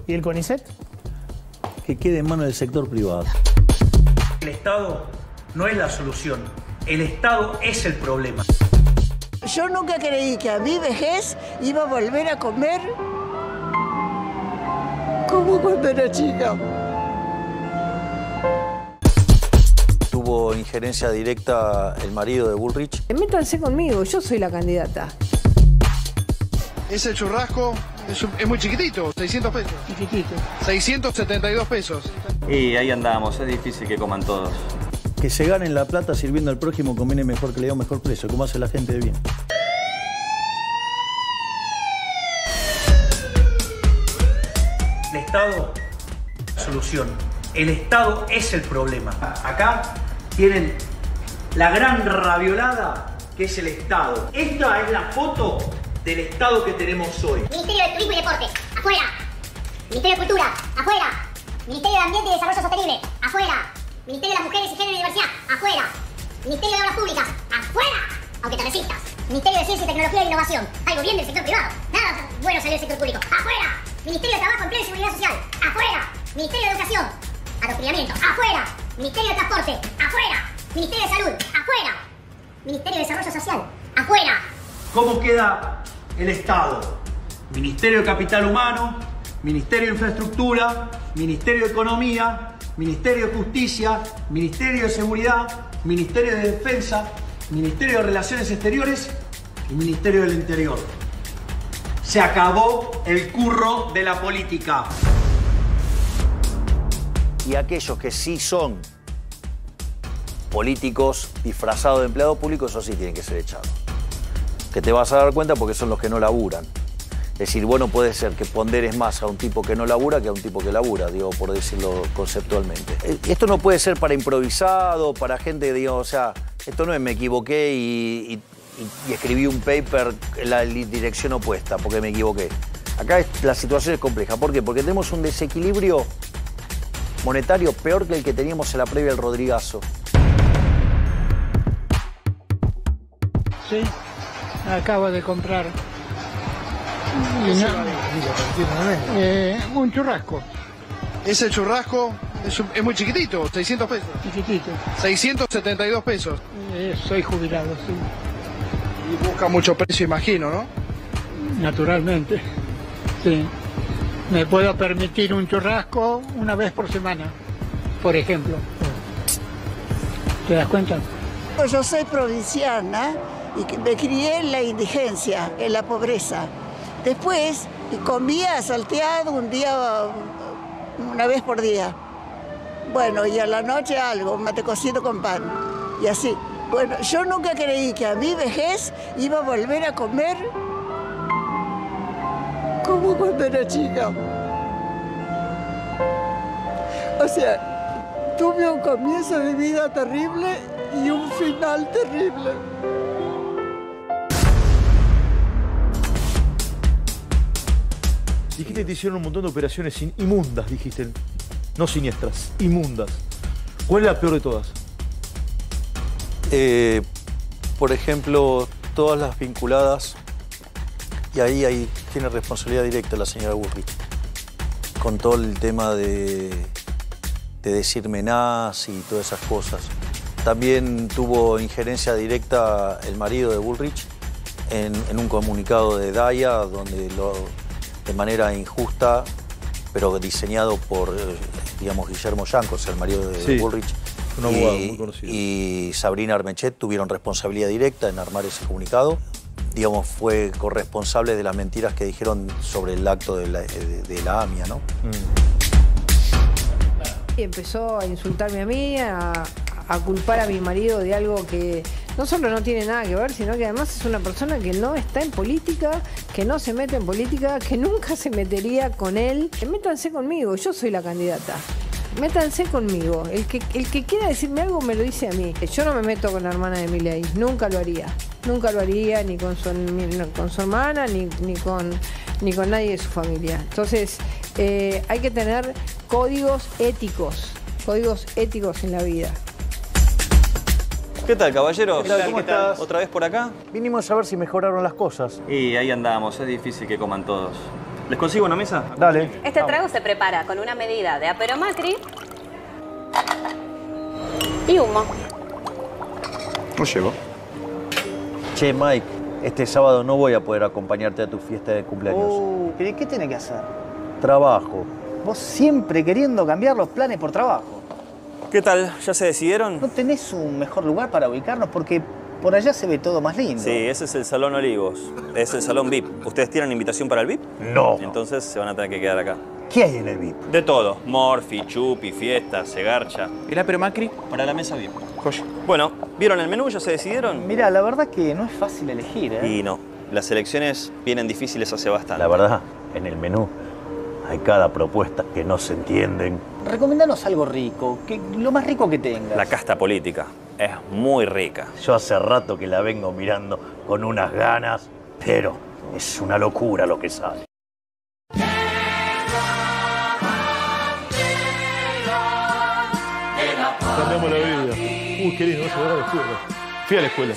¿Y el CONICET? Que quede en manos del sector privado. El Estado no es la solución, el Estado es el problema. Yo nunca creí que a mi vejez iba a volver a comer como cuando era chica. Tuvo injerencia directa el marido de Bullrich. Métanse conmigo, yo soy la candidata. Ese churrasco es muy chiquitito, 600 pesos. Chiquitito. 672 pesos. Y ahí andamos, es difícil que coman todos. Que se ganen la plata sirviendo al prójimo conviene mejor que le dé un mejor precio, como hace la gente de bien. El Estado es la solución, el Estado es el problema. Acá tienen la gran raviolada que es el Estado. Esta es la foto del Estado que tenemos hoy. Ministerio de Turismo y Deporte, afuera. Ministerio de Cultura, afuera. Ministerio de Ambiente y Desarrollo Sostenible, afuera. Ministerio de las Mujeres y Género y Diversidad, afuera. Ministerio de Obras Públicas, afuera. Aunque te resistas. Ministerio de Ciencia, Tecnología e Innovación, algo bien del sector privado. Nada bueno salió del sector público, afuera. Ministerio de Trabajo, Empleo y Seguridad Social, afuera. Ministerio de Educación, Adoctrinamiento, afuera. Ministerio de Transporte, afuera. Ministerio de Salud, afuera. Ministerio de Desarrollo Social, afuera. ¿Cómo queda el Estado? Ministerio de Capital Humano, Ministerio de Infraestructura, Ministerio de Economía, Ministerio de Justicia, Ministerio de Seguridad, Ministerio de Defensa, Ministerio de Relaciones Exteriores y Ministerio del Interior. Se acabó el curro de la política. Y aquellos que sí son políticos disfrazados de empleados públicos, eso sí tienen que ser echados. Que te vas a dar cuenta porque son los que no laburan. Es decir, bueno, puede ser que ponderes más a un tipo que no labura que a un tipo que labura, digo, por decirlo conceptualmente. Esto no puede ser para improvisado, para gente, digo, o sea, esto no es me equivoqué y escribí un paper en la dirección opuesta porque me equivoqué. Acá la situación es compleja. ¿Por qué? Porque tenemos un desequilibrio monetario peor que el que teníamos en la previa del Rodrigazo. Sí, acabo de comprar un churrasco. Ese churrasco es muy chiquitito, 600 pesos. Chiquitito. 672 pesos. Soy jubilado, sí. Y busca mucho precio, imagino, ¿no? Naturalmente, sí. Me puedo permitir un churrasco una vez por semana, por ejemplo. ¿Te das cuenta? Yo soy provinciana y me crié en la indigencia, en la pobreza. Después comía salteado una vez por día. Bueno, y a la noche algo, mate cocido con pan. Y así. Bueno, yo nunca creí que a mi vejez iba a volver a comer como cuando era chica. O sea, tuve un comienzo de vida terrible y un final terrible. Dijiste que te hicieron un montón de operaciones inmundas, dijiste. No siniestras, inmundas. ¿Cuál es la peor de todas? Por ejemplo, todas las vinculadas, y ahí tiene responsabilidad directa la señora Bullrich, con todo el tema de decirme nazi y todas esas cosas. También tuvo injerencia directa el marido de Bullrich en un comunicado de Daya, donde de manera injusta, pero diseñado por, digamos, Guillermo Yancos, el marido de Bullrich, un abogado muy conocido, y Sabrina Armechet tuvieron responsabilidad directa en armar ese comunicado. Digamos, fue corresponsable de las mentiras que dijeron sobre el acto de la AMIA, ¿no? Y empezó a insultarme a mí, a culpar a mi marido de algo que no solo no tiene nada que ver, sino que además es una persona que no está en política, que no se mete en política, que nunca se metería con él. Métanse conmigo, yo soy la candidata. Métanse conmigo. El que quiera decirme algo me lo dice a mí. Yo no me meto con la hermana de Milei, nunca lo haría. Nunca lo haría ni con su hermana, ni con nadie de su familia. Entonces, hay que tener códigos éticos en la vida. ¿Qué tal, caballero? ¿Qué tal? ¿Cómo estás? ¿Otra vez por acá? Vinimos a ver si mejoraron las cosas. Y ahí andamos, es difícil que coman todos. ¿Les consigo una mesa? Dale. Este trago se prepara con una medida de apero Macri y humo. No llego. Che, Mike, este sábado no voy a poder acompañarte a tu fiesta de cumpleaños. ¿Pero qué tenés que hacer? Trabajo. Vos siempre queriendo cambiar los planes por trabajo. ¿Qué tal? ¿Ya se decidieron? ¿No tenés un mejor lugar para ubicarnos? Porque por allá se ve todo más lindo. Sí, ese es el Salón Olivos. Es el Salón VIP. ¿Ustedes tienen invitación para el VIP? No. Entonces se van a tener que quedar acá. ¿Qué hay en el VIP? De todo. Morfi, chupi, fiesta, segarcha. ¿Y la pero Macri? Para la mesa VIP. Joya. Bueno, ¿vieron el menú? ¿Ya se decidieron? Mira, la verdad que no es fácil elegir, ¿eh? Y no. Las elecciones vienen difíciles hace bastante. La verdad, en el menú hay cada propuesta que no se entienden. Recomendanos algo rico, lo más rico que tengas. La casta política es muy rica. Yo hace rato que la vengo mirando con unas ganas, pero es una locura lo que sale. Cambiamos la vida. Uy, qué lindo, vas a ver a la escuela. Fui a la escuela.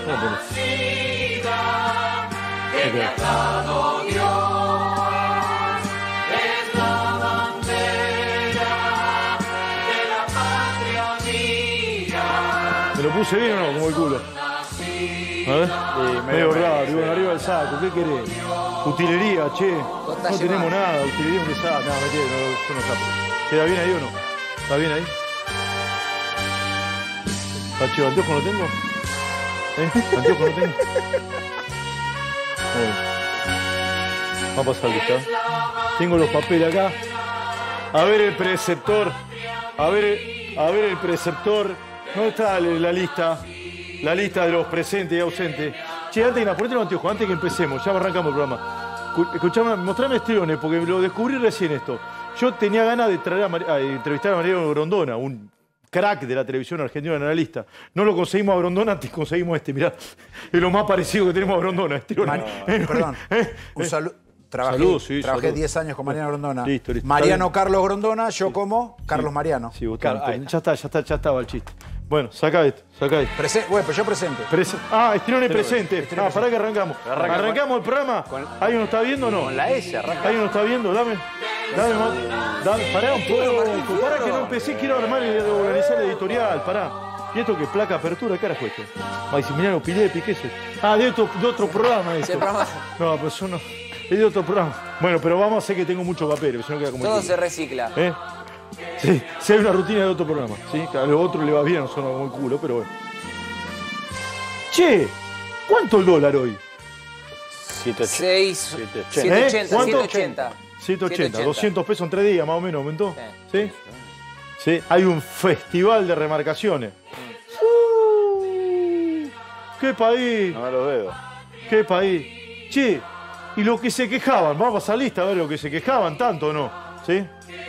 ¿Me lo puse bien o no? Como el culo. A ver. Medio raro, iban arriba del saco. ¿Qué querés? Utilería, che. No tenemos nada. Utilería, un saco. No, mentira, yo no saco. ¿Queda bien ahí o no? ¿Está bien ahí? Pacho, ¿anteojo no tengo? ¿Anteojo no tengo? Vamos a pasar lista. Tengo los papeles acá. A ver el preceptor. A ver el preceptor. ¿Dónde está la lista? La lista de los presentes y ausentes. Che, antes de nada, ponete los anteojos, antes que empecemos. Ya arrancamos el programa. Escuchame, mostrame estiones, porque lo descubrí recién esto. Yo tenía ganas de traer a entrevistar a Mariano Grondona, un crack de la televisión argentina, un analista. No lo conseguimos a Grondona, te conseguimos este. Mirá, es lo más parecido que tenemos a Grondona. Perdón, un saludo. Trabajé 10 años con Mariano Grondona. Listo. Mariano Carlos Grondona, yo como Carlos Mariano. Sí, ya estaba el chiste. Bueno, saca esto. Bueno, pues yo presente. Estirón y presente. Pará que arrancamos. ¿Arrancamos el programa? ¿Alguien nos está viendo o no? Con la S, arranca. ¿Alguien nos está viendo? Dame, pará un poco. Pará que no empecé, quiero armar y organizar el editorial, pará. ¿Y esto qué? ¿Placa apertura? ¿Qué carajo esto? Maximiliano Pilepi, ¿qué es esto? De otro programa esto. No, pues eso no. Es de otro programa. Bueno, pero vamos a hacer que tengo mucho papel, porque si no queda como... Todo se recicla. Sí, hay una rutina de otro programa. ¿Sí? A los otros le va bien, no son como el culo, pero bueno. Che, ¿cuánto el dólar hoy? 780. 780, 200 pesos en 3 días, más o menos, ¿aumentó? Sí. Hay un festival de remarcaciones. ¡Qué país! No lo veo. ¡Qué país! Che, y los que se quejaban, vamos a pasar lista a ver los que se quejaban, tanto o no, ¿sí?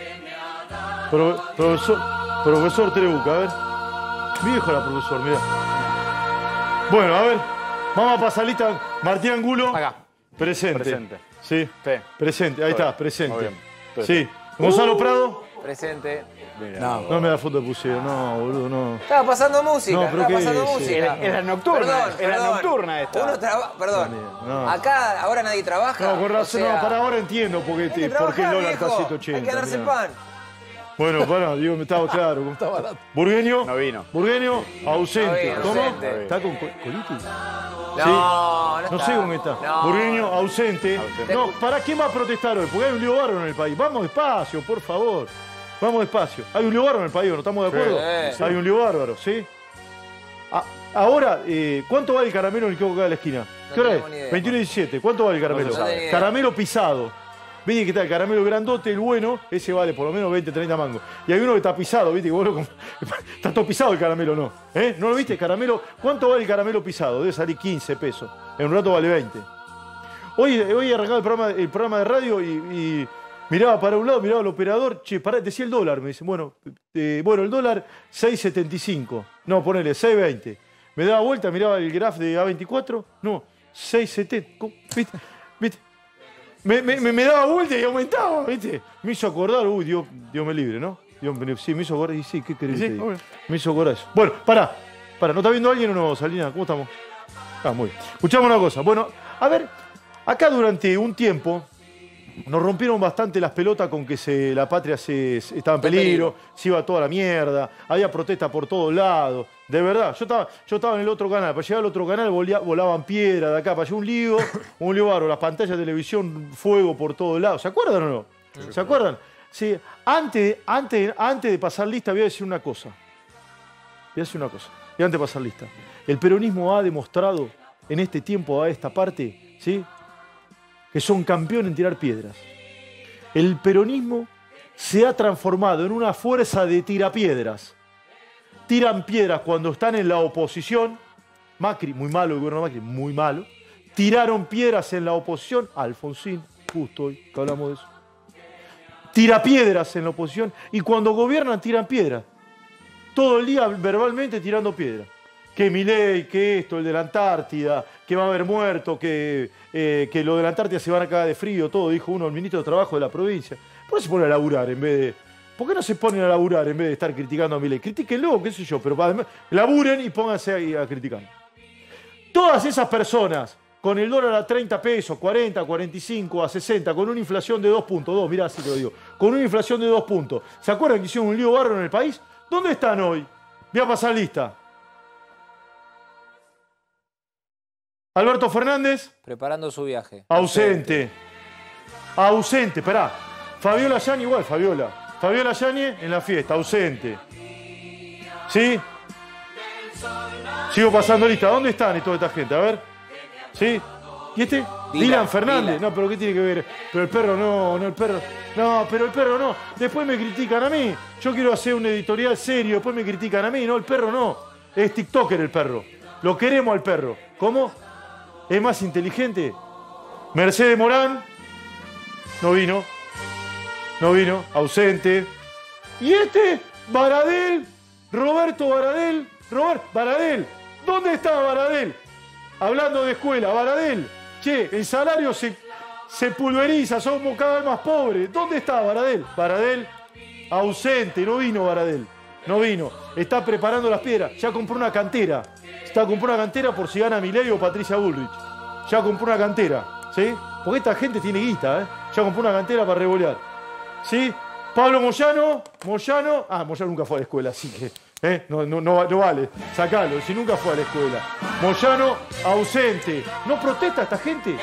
Profesor Trebuca, a ver. Viejo la profesor, mirá. Bueno, a ver, vamos a pasar lista. Martín Angulo. Acá. Presente. Sí. Sí. Presente, ahí está, presente. Muy bien. Sí. Gonzalo Prado. Presente. No me da foto de pusieron, no, boludo, no. Estaba pasando música, No, pero ¿qué es? música. Es la nocturna. Es la nocturna esta. Uno trabaja, No. Acá ahora nadie trabaja. No, con razón, o sea, no, para ahora entiendo por qué el dólar está 180. Hay que ganarse el mirá. pan. Bueno, pará, digo, me estaba claro. Está barato. Burgueño. No vino. Burgueño, ausente. No vino, ¿Cómo? ausente. ¿Está con colitis? No No sé con qué está. No. Burgueño, ausente. No, ¿para qué va a protestar hoy? Porque hay un lío bárbaro en el país. Vamos despacio, por favor. Vamos despacio. Hay un lío bárbaro en el país, ¿no estamos de acuerdo? Sí. Hay un lío bárbaro, ¿sí? Ahora, ¿cuánto vale el caramelo en el kiosco acá de la esquina? ¿Qué hora es? 21:17. ¿Cuánto vale el caramelo? No tengo idea. Caramelo pisado. Viste que está el caramelo grandote, el bueno, ese vale por lo menos 20, 30 mangos. Y hay uno que está pisado, viste, que vos está todo pisado el caramelo, ¿no? ¿No lo viste? Caramelo. ¿Cuánto vale el caramelo pisado? Debe salir 15 pesos. En un rato vale 20. Hoy he arrancado el programa de radio y miraba para un lado, miraba al operador, che, pará, decía el dólar, me dice, bueno, el dólar 6.75. No, ponele, 6.20. Me daba vuelta, miraba el graph de A24, no, 6.70. ¿Viste? Me daba vuelta y aumentaba, ¿viste? Me hizo acordar, Dios me libre, ¿no? Sí, me hizo acordar, y sí, ¿qué querés que te diga? Me hizo acordar eso. Bueno, pará, ¿no está viendo alguien o no, Salina? ¿Cómo estamos? Muy bien. Escuchamos una cosa. Bueno, a ver, acá durante un tiempo Nos rompieron bastante las pelotas con que la patria estaba en peligro, se iba toda la mierda, había protestas por todos lados. De verdad, yo estaba en el otro canal, para llegar al otro canal volaban piedras de acá, para allá un lío bárbaro, las pantallas de televisión, fuego por todos lados. ¿Se acuerdan o no? ¿Se acuerdan? Sí, antes de pasar lista voy a decir una cosa. Y antes de pasar lista. El peronismo ha demostrado en este tiempo, a esta parte, ¿sí?, que son campeones en tirar piedras. El peronismo se ha transformado en una fuerza de tirapiedras. Tiran piedras cuando están en la oposición. Macri, muy malo el gobierno de Macri, muy malo. Tiraron piedras en la oposición. Alfonsín, justo hoy que hablamos de eso. Tira piedras en la oposición. Y cuando gobiernan, tiran piedras. Todo el día verbalmente tirando piedras. Que Milei, que esto, el de la Antártida, que va a haber muerto, que lo de la Antártida se van a cagar de frío, todo, dijo uno, el ministro de Trabajo de la provincia. ¿Por qué se pone a laburar en vez de...? ¿Por qué no se ponen a laburar en vez de estar criticando a Milei? Critíquenlo, qué sé yo, pero además, laburen y pónganse ahí a criticar. Todas esas personas, con el dólar a 30 pesos, 40, 45, a 60, con una inflación de 2.2, mirá, así te lo digo, con una inflación de 2 puntos, ¿se acuerdan que hicieron un lío bárbaro en el país? ¿Dónde están hoy? Voy a pasar lista. Alberto Fernández. Preparando su viaje. Ausente. Ausente, esperá. Fabiola Yáñez igual, Fabiola. Fabiola Yáñez en la fiesta, ausente. ¿Sí? Sigo pasando lista. ¿Dónde están toda esta gente? A ver. ¿Sí? ¿Y este? Dylan Fernández. No, pero ¿qué tiene que ver? Pero el perro no, el perro. No, pero el perro no. Después me critican a mí. Yo quiero hacer un editorial serio, después me critican a mí. No, el perro no. Es TikToker el perro. Lo queremos al perro. ¿Cómo? ¿Es más inteligente? Mercedes Morán. No vino. No vino. Ausente. ¿Y este? Baradel. Roberto Baradel. Baradel. ¿Dónde está Baradel? Hablando de escuela. Baradel. Che, el salario se pulveriza. Somos cada vez más pobres. ¿Dónde está Baradel? Baradel. Ausente. No vino Baradel. No vino. Está preparando las piedras. Ya compró una cantera. Está compró una cantera por si gana Milei o Patricia Bullrich. Ya compró una cantera, ¿sí? Porque esta gente tiene guita, ¿eh? Ya compró una cantera para revolear, ¿sí? Pablo Moyano. Ah, Moyano nunca fue a la escuela, así que no vale. Sacalo, si nunca fue a la escuela. Moyano, ausente. ¿No protesta esta gente?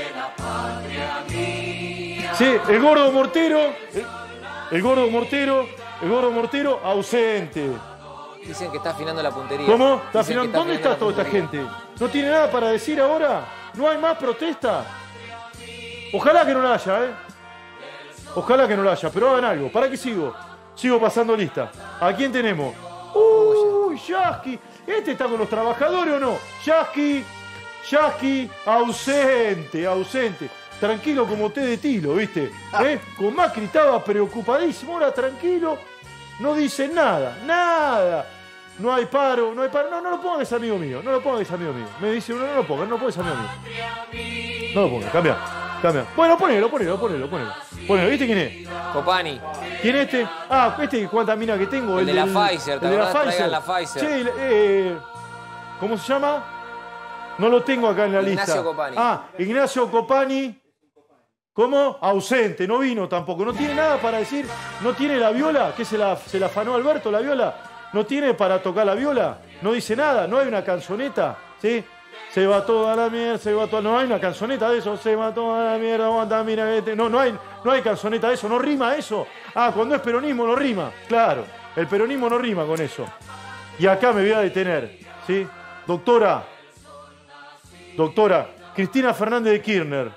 Sí, el gordo Mortero. El gordo Mortero, ausente. Dicen que está afinando la puntería. ¿Cómo? ¿Está afinando? ¿Dónde está toda esta gente? ¿No tiene nada para decir ahora? ¿No hay más protesta? Ojalá que no la haya, ¿eh? Ojalá que no la haya, pero hagan algo. ¿Para qué sigo? Sigo pasando lista. ¿A quién tenemos? ¡Uy, Yasky! ¿Este está con los trabajadores o no? Yasky, ausente. Tranquilo como té de tilo, ¿viste? Con Macri estaba preocupadísimo, ahora tranquilo. No dicen nada. No hay paro. No lo pongas, amigo mío. Me dice uno, no lo pongas, amigo mío. No lo pongas, cambia. Bueno, ponelo. ¿Viste quién es? Copani. ¿Quién es este? Ah, este, ¿cuántas minas que tengo? El de la Pfizer, la Pfizer. Che, ¿cómo se llama? No lo tengo acá en la lista. Ignacio Copani. Ah, Ignacio Copani. ¿Cómo? Ausente, no vino tampoco. No tiene nada para decir. No tiene la viola, que se la afanó Alberto, la viola. No tiene para tocar la viola. No dice nada, no hay una canzoneta. ¿Sí? Se va toda la mierda, no hay una canzoneta de eso. Se va toda la mierda, aguanta, mira. No hay canzoneta de eso, no rima eso. Ah, cuando es peronismo no rima. Claro, el peronismo no rima con eso. Y acá me voy a detener. ¿Sí? Doctora, Cristina Fernández de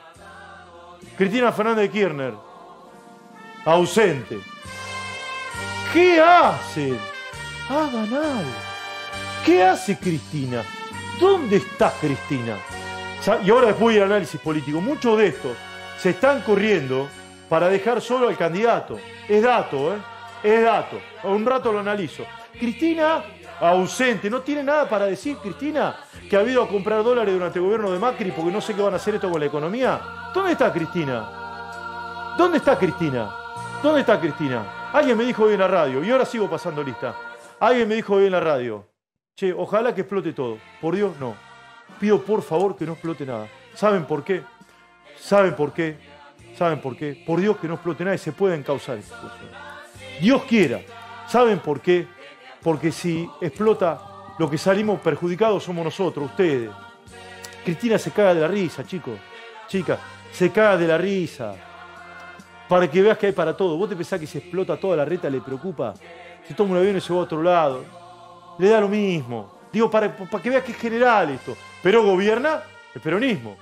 Kirchner. Ausente. ¿Qué hacen? Hagan algo. ¿Qué hace Cristina? ¿Dónde está Cristina? Y ahora después voy al análisis político. Muchos de estos se están corriendo para dejar solo al candidato. Es dato, ¿eh? Es dato. Un rato lo analizo. Cristina, ausente. ¿No tiene nada para decir, Cristina, que ha habido a comprar dólares durante el gobierno de Macri porque no sé qué van a hacer esto con la economía? ¿Dónde está Cristina? Alguien me dijo hoy en la radio, y ahora sigo pasando lista. Alguien me dijo hoy en la radio, che, ojalá que explote todo. Por Dios, no. Pido por favor que no explote nada. ¿Saben por qué? ¿Saben por qué? Por Dios que no explote nada y se puede encauzar esta situación. Dios quiera. ¿Saben por qué? Porque si explota, lo que salimos perjudicados somos nosotros, ustedes. Cristina se caga de la risa, chicos. Chicas, se caga de la risa. Para que veas que hay para todo. ¿Vos te pensás que si explota toda la reta le preocupa? Se toma un avión y se va a otro lado. Le da lo mismo. Digo, para que veas que es general esto. Pero gobierna el peronismo.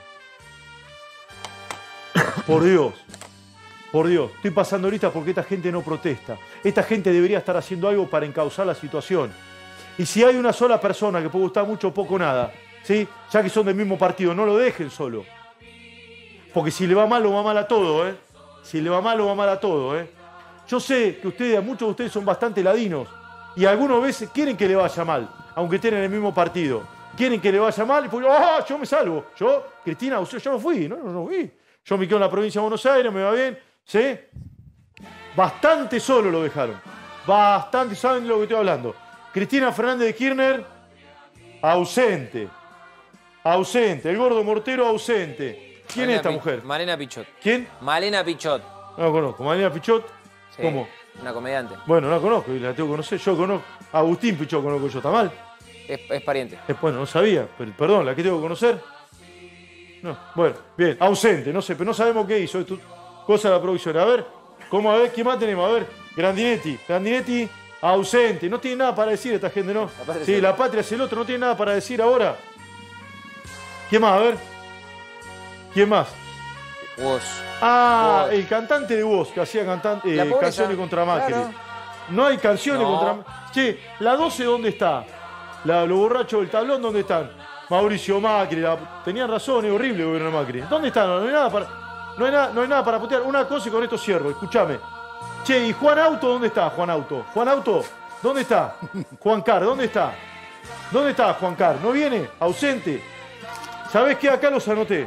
Por Dios. Por Dios. Estoy pasando ahorita porque esta gente no protesta. Esta gente debería estar haciendo algo para encauzar la situación. Y si hay una sola persona que puede gustar mucho o poco nada, ¿sí? Ya que son del mismo partido, no lo dejen solo. Porque si le va mal, lo va mal a todo, ¿eh? Si le va mal, lo va mal a todo, ¿eh? Yo sé que ustedes, muchos de ustedes son bastante ladinos. Y algunas veces quieren que le vaya mal, aunque estén en el mismo partido. Quieren que le vaya mal y pues, yo me salvo. Yo, Cristina, yo no fui, no fui. Yo me quedo en la provincia de Buenos Aires, me va bien, ¿sí? Bastante solo lo dejaron. Bastante, ¿saben de lo que estoy hablando? Cristina Fernández de Kirchner, ausente. Ausente. El gordo Mortero, ausente. ¿Quién es esta mujer? Malena Pichot. ¿Quién? Malena Pichot. No la conozco. Malena Pichot. Sí, ¿Cómo? una comediante. Bueno, no la conozco y la tengo que conocer. Yo conozco. Agustín Pichot conozco yo, ¿está mal? Es pariente. Bueno, no sabía. Pero, perdón, ¿la que tengo que conocer? No. Bueno, bien. Ausente, no sé, pero no sabemos qué hizo. Esto, cosa de la producción. A ver, ¿cómo? A ver, ¿qué más tenemos? A ver, Grandinetti. Grandinetti, ausente. No tiene nada para decir esta gente, ¿no? Sí, la patria es el otro. No tiene nada para decir ahora. ¿Quién más? A ver. ¿Quién más? Woz. Ah, Woz. El cantante de Woz, que hacía canciones contra Macri. Claro. No hay canciones contra Macri. Che, la 12, ¿dónde está? Los borrachos del tablón, ¿dónde están? Mauricio Macri, tenían razón, es horrible el gobierno de Macri. ¿Dónde están? No hay nada para putear. Una cosa y con esto cierro, escúchame. Che, ¿y Juan Auto dónde está? Juan Auto, ¿dónde está? Juan Carr, ¿dónde está? ¿Dónde está Juan Carr? ¿No viene? Ausente. ¿Sabés qué? Acá los anoté.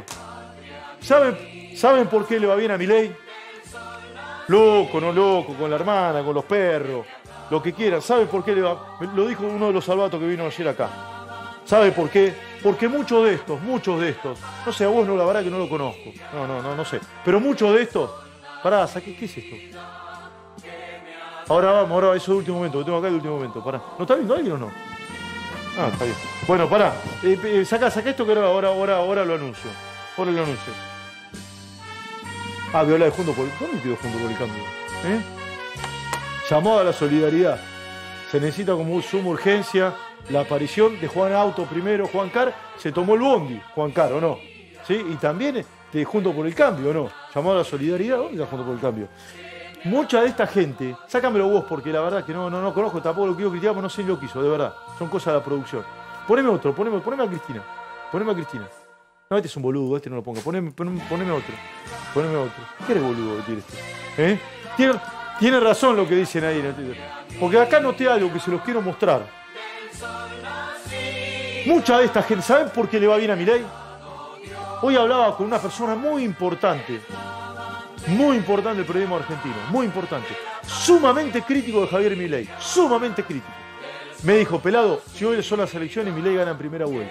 ¿Saben por qué le va bien a Milei? Loco, no loco, con la hermana, con los perros, lo que quieran. ¿Saben por qué le va? Lo dijo uno de los salvatos que vino ayer acá. ¿Sabe por qué? Porque muchos de estos, no sé, a vos no, la verdad que no lo conozco. No sé. Pero muchos de estos, pará, ¿qué es esto? Ahora vamos, eso de último momento, que tengo acá de último momento, pará. ¿No está viendo alguien o no? Ah, está bien. Bueno, pará, saca esto que ahora lo anuncio. Ahora lo anuncio. Ah, Viola de Junto por el... ¿Dónde quedó Junto por el Cambio? Llamado a la solidaridad. Se necesita como suma urgencia la aparición de Juan Auto primero. Juan Carr se tomó el bondi, Juan Carr, ¿o no? ¿Sí? Y también de Junto por el Cambio, ¿o no? Llamado a la solidaridad, ¿dónde está Junto por el Cambio? Mucha de esta gente, sácamelo vos porque la verdad que no conozco tampoco lo que quiero criticar, pero no sé lo que hizo, de verdad. Son cosas de la producción. Poneme otro, poneme a Cristina. Poneme a Cristina. No, este es un boludo, este no lo ponga. Poneme otro. Poneme otro. ¿Qué eres boludo que tiene este? Tiene razón lo que dicen ahí en el Twitter. Porque acá noté algo que se los quiero mostrar. Mucha de esta gente, ¿saben por qué le va bien a Milei? Hoy hablaba con una persona muy importante del periodismo argentino, muy importante, sumamente crítico de Javier Milei, sumamente crítico. Me dijo, pelado, si hoy son las elecciones, Milei gana en primera vuelta.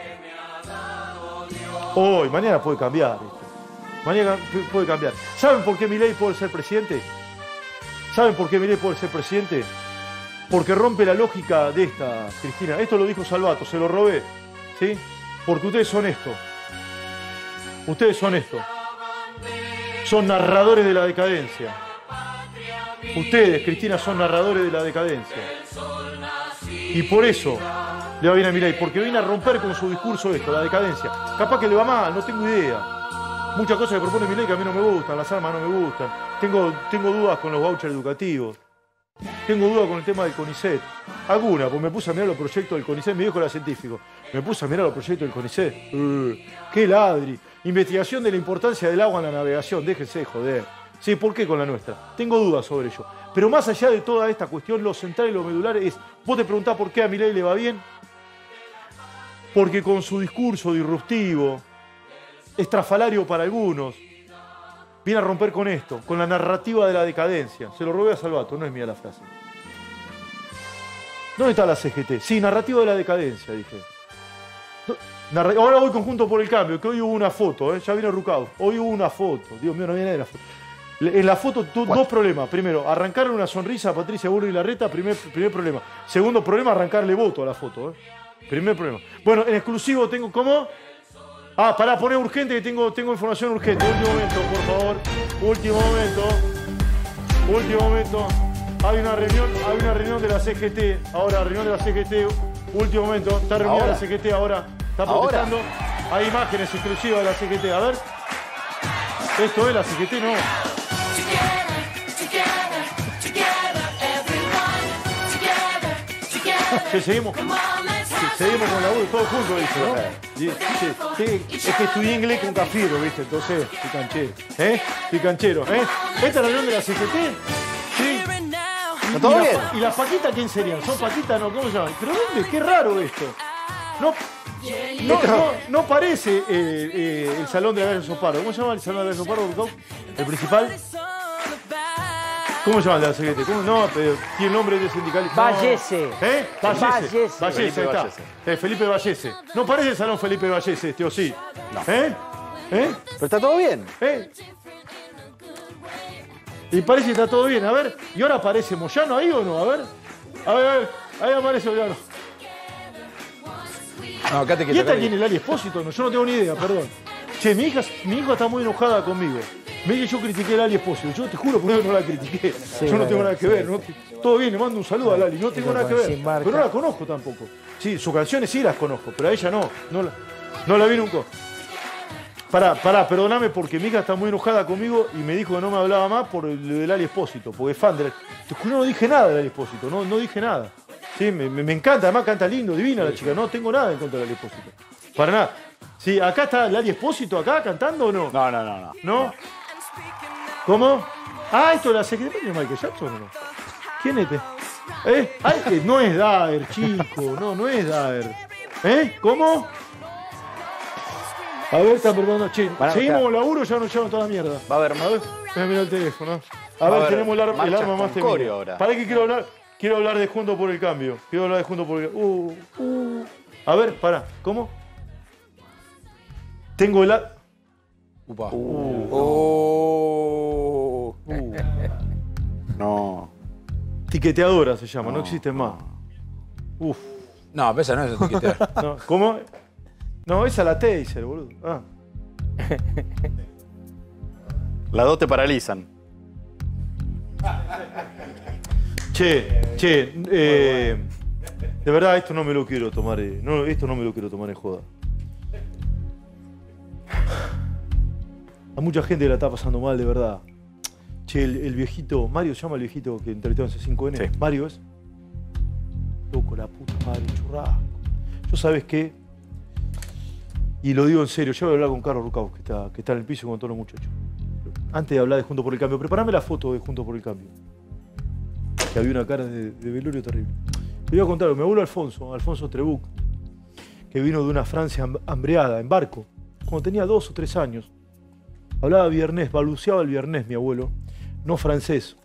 Hoy, mañana puede cambiar esto. Mañana puede cambiar. ¿Saben por qué Milei puede ser presidente? ¿Saben por qué Milei puede ser presidente? Porque rompe la lógica de esta, Cristina. Esto lo dijo Salvato, se lo robé. ¿Sí? Porque ustedes son esto. Ustedes son esto. Son narradores de la decadencia. Ustedes, Cristina, son narradores de la decadencia. Y por eso le va bien a Milei, porque viene a romper con su discurso esto, la decadencia. Capaz que le va mal, no tengo idea. Muchas cosas que propone Milei que a mí no me gustan, las armas no me gustan. Tengo dudas con los vouchers educativos. Tengo dudas con el tema del CONICET. Alguna, pues me puse a mirar los proyectos del CONICET, mi viejo era científico. Me puse a mirar los proyectos del CONICET. ¡Qué ladri! Investigación de la importancia del agua en la navegación. Déjense de joder. Sí, ¿por qué con la nuestra? Tengo dudas sobre ello. Pero más allá de toda esta cuestión, lo central y lo medular es... Vos te preguntás por qué a Milei le va bien. Porque con su discurso disruptivo, estrafalario para algunos, viene a romper con esto, con la narrativa de la decadencia. Se lo robé a Salvato, no es mía la frase. ¿Dónde está la CGT? Sí, narrativa de la decadencia, dije. Ahora voy conjunto por el cambio, que hoy hubo una foto, ya viene Rucao. Hoy hubo una foto, Dios mío, no viene de la foto. En la foto, dos problemas. Primero, arrancarle una sonrisa a Patricia Bullrich Larreta, primer problema. Segundo problema, arrancarle voto a la foto. Primer problema. Bueno, en exclusivo tengo, ¿cómo? Para poner urgente, que tengo información urgente. Último momento, por favor. Último momento. Hay una reunión de la CGT. Ahora, reunión de la CGT. Último momento. Está reunida la CGT ahora. Está protestando. Hay imágenes exclusivas de la CGT. A ver. Esto es la CGT, no. Seguimos con la U, todos juntos, dice, ¿no? Es que estudié inglés con Cafiero, ¿viste? Entonces, estoy canchero. ¿Esta es la reunión de la CGT? Sí. ¿Está todo bien? ¿Y las Paquitas quién serían? ¿Son Paquitas? No, ¿cómo se llaman? ¿Pero dónde? Qué raro esto. No parece el Salón de la Gallo Soparo. ¿Cómo se llama el Salón de la Gallo Soparo? ¿El principal? ¿Cómo se llama la CGT? No, pero tiene nombre de sindicalista. Vallese. Vallese, ahí está. Felipe Vallese. No parece el Salón Felipe Vallese, ¿o sí? No. Pero está todo bien. Y parece que está todo bien. A ver, ¿y ahora aparece Moyano ahí o no? A ver. Ahí aparece Moyano. No, acá te ¿Y esta quién es, Lali Espósito? No, yo no tengo ni idea, perdón. Che, mi hija está muy enojada conmigo. Me dice que yo critiqué a Lali Espósito. Yo te juro que no la critiqué. Sí, yo no tengo nada que ver. No, todo bien, le mando un saludo a Lali. No tengo nada que ver. Pero no la conozco tampoco. Sí, sus canciones sí las conozco, pero a ella no. No la vi nunca. Pará, perdóname porque mi hija está muy enojada conmigo y me dijo que no me hablaba más por lo de Lali Espósito, porque es fan de Lali. Yo no dije nada de Lali Espósito, no dije nada. Sí, me encanta, además canta lindo, divina la chica. No tengo nada en contra de Lali Espósito. Para nada. Sí, ¿acá está Lali Espósito acá cantando o no? No. ¿No? ¿Cómo? ¿Esto es la secretaria de Michael Jackson o no? ¿Quién es este? No es Daer, chico. No es Daer. ¿Cómo? A ver, está perdonando. Che, ¿seguimos con laburo o ya nos llaman toda la mierda? Va a ver, Voy a mirar el teléfono. A ver, tenemos el arma más temida. Para que quiero hablar de Juntos por el Cambio. A ver, pará. ¿Cómo? Tengo el... Upa. No. Tiqueteadora se llama, no existe más. Uf. No, pero esa no es etiquetear. No, ¿cómo? No, esa es la Taser, boludo. Las dos te paralizan. De verdad esto no me lo quiero tomar, esto no me lo quiero tomar en joda. A mucha gente la está pasando mal, de verdad. Che, el viejito, Mario se llama el viejito que entrevistó en C5N. Sí. Mario es. Loco, la puta madre, churrasco. Yo sabes qué, y lo digo en serio, yo voy a hablar con Carlos Rucaus, que está en el piso con todos los muchachos. Antes de hablar de Juntos por el Cambio, preparame la foto de Juntos por el Cambio. Que había una cara de velorio terrible. Te voy a contar, mi abuelo Alfonso Trebuch, que vino de una Francia hambreada, en barco, cuando tenía 2 o 3 años. Hablaba viernés, balbuceaba el viernés, mi abuelo, no francés.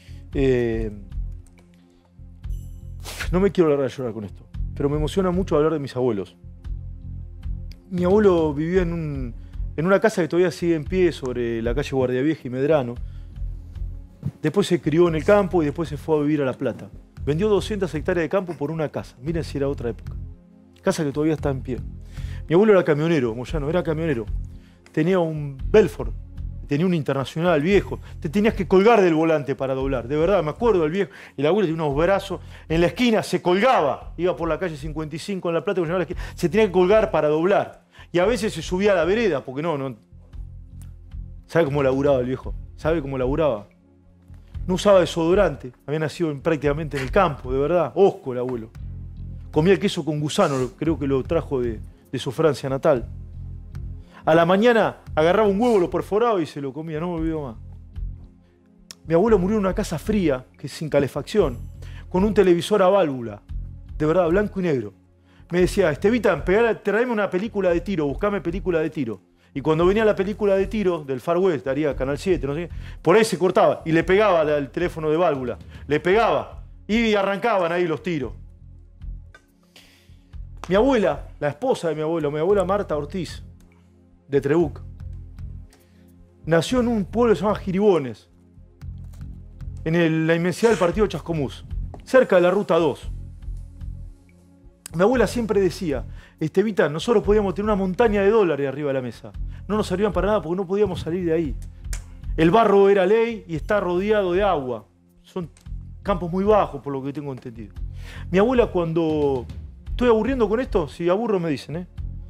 No me quiero largar a llorar con esto, pero me emociona mucho hablar de mis abuelos. Mi abuelo vivía en una casa que todavía sigue en pie sobre la calle Guardia Vieja y Medrano. Después se crió en el campo y después se fue a vivir a La Plata. Vendió 200 hectáreas de campo por una casa. Miren si era otra época. Casa que todavía está en pie. Mi abuelo era camionero, Moyano, era camionero. Tenía un Belfort, tenía un Internacional viejo. Te tenías que colgar del volante para doblar. De verdad, me acuerdo del viejo. Y el abuelo tenía unos brazos. En la esquina se colgaba. Iba por la calle 55 en La Plata. Se tenía que colgar para doblar. Y a veces se subía a la vereda, porque no. ¿Sabe cómo laburaba el viejo? ¿Sabe cómo laburaba? No usaba desodorante. Había nacido prácticamente en el campo, de verdad. Osco el abuelo. Comía el queso con gusano, creo que lo trajo de su Francia natal. A la mañana agarraba un huevo, lo perforaba y se lo comía, no me olvido más. Mi abuelo murió en una casa fría, que sin calefacción, con un televisor a válvula, de verdad, blanco y negro. Me decía, Estevita, traeme una película de tiro, buscame película de tiro. Y cuando venía la película de tiro del Far West, daría Canal 7, no sé qué, por ahí se cortaba y le pegaba al teléfono de válvula. Le pegaba y arrancaban ahí los tiros. Mi abuela, la esposa de mi abuela Marta Ortiz, de Trebuch, nació en un pueblo que se llama Giribones, en la inmensidad del partido Chascomús, cerca de la Ruta 2. Mi abuela siempre decía, Estevita, nosotros podíamos tener una montaña de dólares arriba de la mesa. No nos servían para nada porque no podíamos salir de ahí. El barro era ley y está rodeado de agua. Son campos muy bajos, por lo que tengo entendido. Mi abuela, cuando... Estoy aburriendo con esto, si aburro me dicen,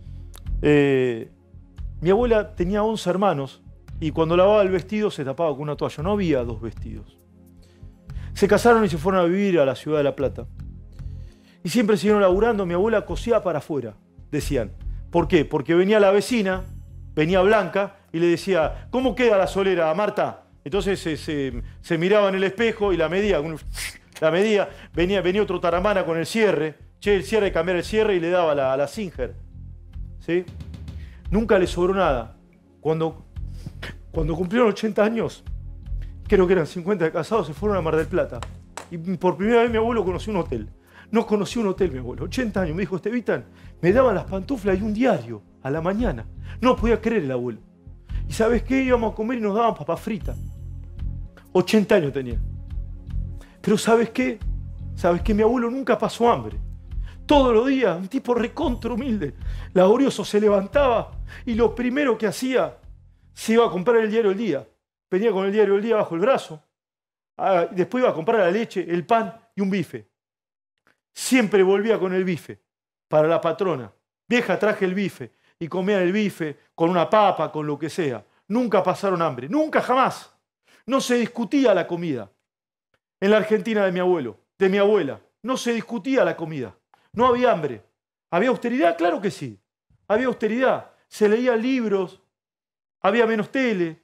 mi abuela tenía 11 hermanos y cuando lavaba el vestido se tapaba con una toalla. No había 2 vestidos. Se casaron y se fueron a vivir a la ciudad de La Plata. Y siempre siguieron laburando. Mi abuela cosía para afuera, decían. ¿Por qué? Porque venía la vecina, venía Blanca, y le decía, ¿cómo queda la solera, Marta? Entonces se miraba en el espejo y la medía. Venía otro taramana con el cierre. Che, el cierre, cambiar el cierre y le daba a la Singer. ¿Sí? Nunca le sobró nada. Cuando cumplieron 80 años, creo que eran 50 de casados, se fueron a Mar del Plata. Y por primera vez mi abuelo conoció un hotel. No conoció un hotel, mi abuelo. 80 años. Me dijo, Estevitan, me daban las pantuflas y un diario a la mañana. No podía creer el abuelo. ¿Y sabes qué? Íbamos a comer y nos daban papas fritas. 80 años tenía. Pero ¿sabes qué? ¿Sabes qué? Mi abuelo nunca pasó hambre. Todos los días, un tipo recontra humilde, laborioso, se levantaba y lo primero que hacía, se iba a comprar el diario El Día. Venía con el diario El Día bajo el brazo. Después iba a comprar la leche, el pan y un bife. Siempre volvía con el bife para la patrona. Vieja, traje el bife. Y comían el bife con una papa, con lo que sea. Nunca pasaron hambre. Nunca, jamás. No se discutía la comida. En la Argentina de mi abuelo, de mi abuela, no se discutía la comida. No había hambre. ¿Había austeridad? Claro que sí. Había austeridad. Se leían libros. Había menos tele.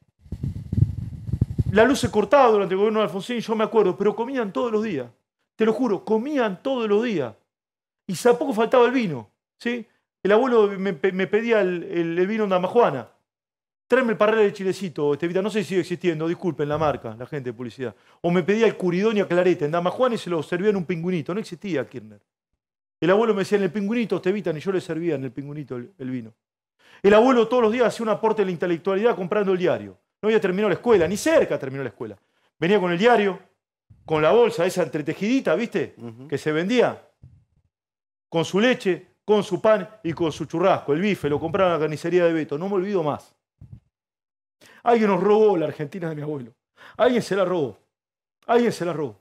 La luz se cortaba durante el gobierno de Alfonsín, yo me acuerdo, pero comían todos los días. Te lo juro, comían todos los días. Y tampoco faltaba el vino, ¿sí? El abuelo me pedía el vino en Damajuana. Tráeme el parrero de chilecito, Estevita. No sé si sigue existiendo, disculpen la marca, la gente de publicidad. O me pedía el Curidonia Clarete en Damajuana y se lo servía en un pingüinito. No existía Kirchner. El abuelo me decía en el pingüinito, Estevita, y yo le servía en el pingüinito el vino. El abuelo todos los días hacía un aporte a la intelectualidad comprando el diario. No había terminado la escuela, ni cerca terminó la escuela. Venía con el diario, con la bolsa esa entretejidita, ¿viste? Que se vendía. Con su leche, con su pan y con su churrasco. El bife lo compraba en la carnicería de Beto. No me olvido más. Alguien nos robó la Argentina de mi abuelo. Alguien se la robó. Alguien se la robó.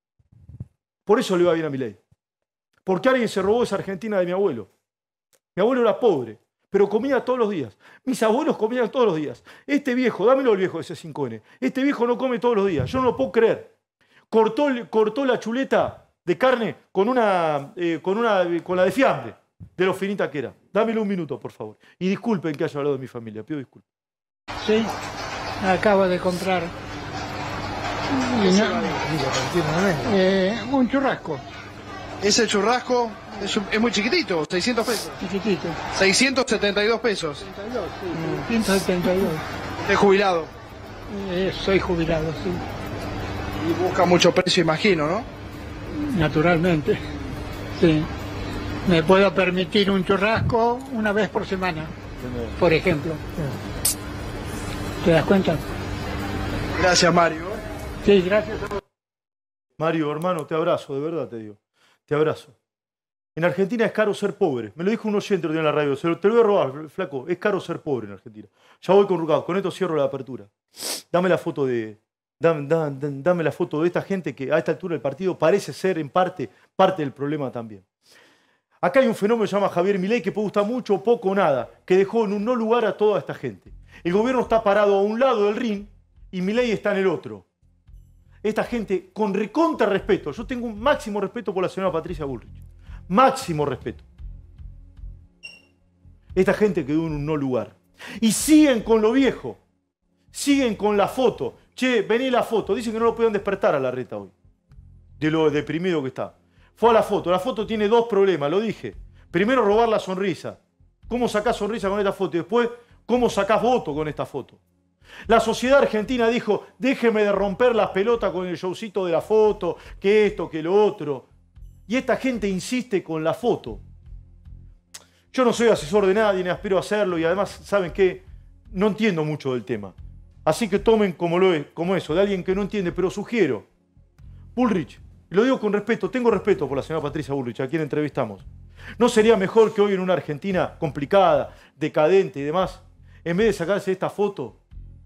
Por eso le iba bien a Milei. Porque alguien se robó esa Argentina de mi abuelo. Mi abuelo era pobre, pero comía todos los días. Mis abuelos comían todos los días. Este viejo, dámelo el viejo de ese 5N. Este viejo no come todos los días. Yo no lo puedo creer. Cortó la chuleta de carne con la de fiambre, de lo finita que era. Dámelo un minuto, por favor. Y disculpen que haya hablado de mi familia. Pido disculpas. Sí, acabo de comprar un churrasco. Ese churrasco es muy chiquitito, 600 pesos. Chiquitito. 672 pesos. 72, sí, 172. ¿Es jubilado? Soy jubilado, sí. Y busca mucho precio, imagino, ¿no? Naturalmente, sí. Me puedo permitir un churrasco una vez por semana, por ejemplo. ¿Te das cuenta? Gracias, Mario. Sí, gracias a vos. Mario, hermano, te abrazo, de verdad te digo. Te abrazo. En Argentina es caro ser pobre. Me lo dijo un oyente en la radio. Te lo voy a robar, flaco. Es caro ser pobre en Argentina. Ya voy con Rucado. Con esto cierro la apertura. Dame la foto de esta gente que a esta altura del partido parece ser en parte del problema también. Acá hay un fenómeno que se llama Javier Milei que puede gustar mucho, poco o nada, que dejó en un no lugar a toda esta gente. El gobierno está parado a un lado del ring y Milei está en el otro. Esta gente, con recontra respeto, yo tengo un máximo respeto por la señora Patricia Bullrich. Máximo respeto. Esta gente quedó en un no lugar. Y siguen con lo viejo. Siguen con la foto. Che, vení la foto. Dicen que no lo pueden despertar a la reta hoy. De lo deprimido que está. Fue a la foto. La foto tiene 2 problemas, lo dije. Primero, robar la sonrisa. ¿Cómo sacás sonrisa con esta foto? Y después, ¿cómo sacás voto con esta foto? La sociedad argentina dijo, déjeme de romper las pelotas con el showcito de la foto, que esto, que lo otro. Y esta gente insiste con la foto. Yo no soy asesor de nadie, ni aspiro a hacerlo, y además, ¿saben qué? No entiendo mucho del tema. Así que tomen como eso, de alguien que no entiende, pero sugiero. Bullrich, y lo digo con respeto, tengo respeto por la señora Patricia Bullrich, a quien entrevistamos. ¿No sería mejor que hoy en una Argentina complicada, decadente y demás, en vez de sacarse esta foto?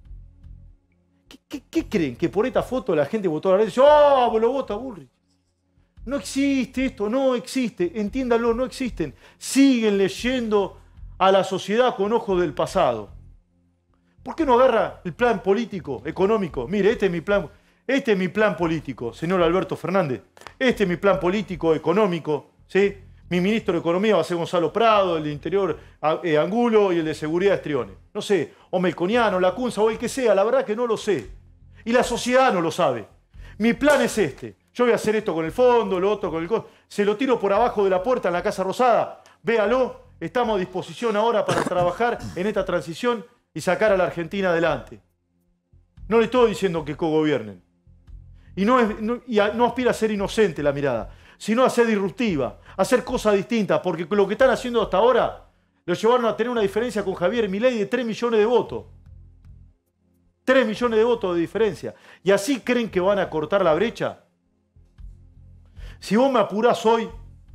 ¿Qué creen? ¿Que por esta foto la gente votó a la red y dice, ¡oh, lo vota Bullrich? No existe esto, no existe, entiéndanlo, no existen. Siguen leyendo a la sociedad con ojos del pasado. ¿Por qué no agarra el plan político, económico? Mire, este es mi plan político, señor Alberto Fernández. Este es mi plan político, económico, ¿sí? Mi ministro de Economía va a ser Gonzalo Prado, el de Interior Angulo y el de Seguridad Estrione. No sé, o Melconiano, Lacunza o el que sea, la verdad que no lo sé. Y la sociedad no lo sabe. Mi plan es este. Yo voy a hacer esto con el fondo, lo otro con el... Se lo tiro por abajo de la puerta en la Casa Rosada. Véalo, estamos a disposición ahora para trabajar en esta transición y sacar a la Argentina adelante. No le estoy diciendo que cogobiernen. Y no aspira a ser inocente la mirada, sino a ser disruptiva, a hacer cosas distintas, porque lo que están haciendo hasta ahora lo llevaron a tener una diferencia con Javier Milei de 3 millones de votos. 3 millones de votos de diferencia. ¿Y así creen que van a cortar la brecha? Si vos me apurás hoy,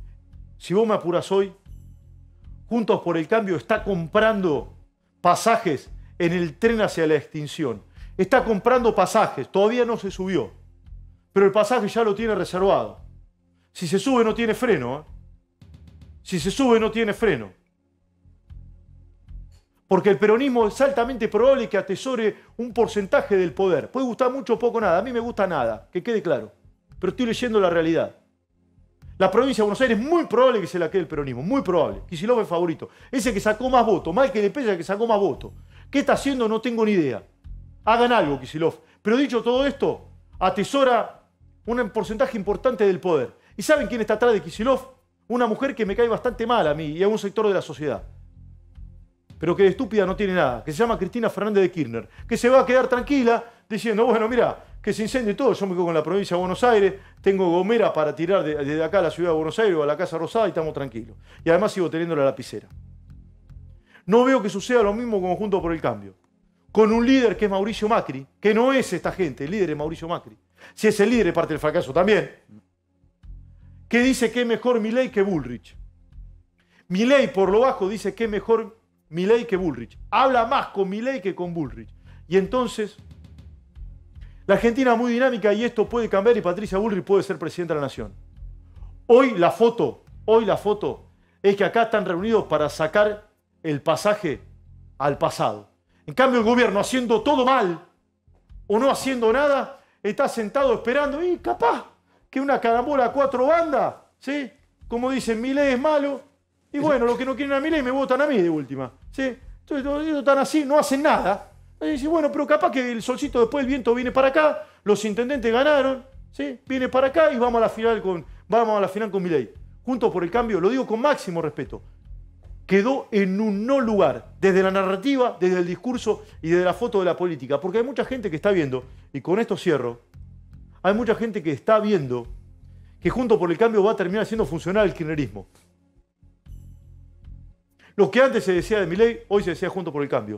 Juntos por el Cambio está comprando pasajes en el tren hacia la extinción. Está comprando pasajes, todavía no se subió, pero el pasaje ya lo tiene reservado. Si se sube no tiene freno, ¿eh? Si se sube no tiene freno. Porque el peronismo es altamente probable que atesore un porcentaje del poder. Puede gustar mucho o poco nada, a mí me gusta nada, que quede claro. Pero estoy leyendo la realidad. La provincia de Buenos Aires es muy probable que se la quede el peronismo, muy probable. Kicillof es favorito. Ese que sacó más votos, mal que le pese el que sacó más votos. ¿Qué está haciendo? No tengo ni idea. Hagan algo, Kicillof. Pero dicho todo esto, atesora un porcentaje importante del poder. ¿Y saben quién está atrás de Kicillof? Una mujer que me cae bastante mal a mí y a un sector de la sociedad. Pero que de estúpida no tiene nada, que se llama Cristina Fernández de Kirchner, que se va a quedar tranquila diciendo, bueno, mira, que se incendie todo, yo me quedo con la provincia de Buenos Aires, tengo gomera para tirar desde acá a la ciudad de Buenos Aires o a la Casa Rosada y estamos tranquilos. Y además sigo teniendo la lapicera. No veo que suceda lo mismo con Juntos por el Cambio. Con un líder que es Mauricio Macri, que no es esta gente, el líder es Mauricio Macri. Si es el líder, es parte del fracaso también. Que dice que es mejor Milei que Bullrich. Milei por lo bajo dice que es mejor Milei que Bullrich. Habla más con Milei que con Bullrich. Y entonces, la Argentina es muy dinámica y esto puede cambiar y Patricia Bullrich puede ser presidenta de la Nación. Hoy la foto es que acá están reunidos para sacar el pasaje al pasado. En cambio el gobierno haciendo todo mal o no haciendo nada, está sentado esperando y capaz que una carambola a 4 bandas, ¿sí? Como dicen, Milei es malo. Y bueno, los que no quieren a Milei me votan a mí de última. ¿Sí? Entonces ellos están así, no hacen nada. Y dicen, bueno, pero capaz que el solcito después el viento viene para acá, los intendentes ganaron, ¿sí? Viene para acá y vamos a la final con Milei. Juntos por el Cambio, lo digo con máximo respeto, quedó en un no lugar, desde la narrativa, desde el discurso y desde la foto de la política. Porque hay mucha gente que está viendo, y con esto cierro, hay mucha gente que está viendo que Juntos por el Cambio va a terminar haciendo funcionar el kirchnerismo. Lo que antes se decía de Milei, hoy se decía Juntos por el Cambio.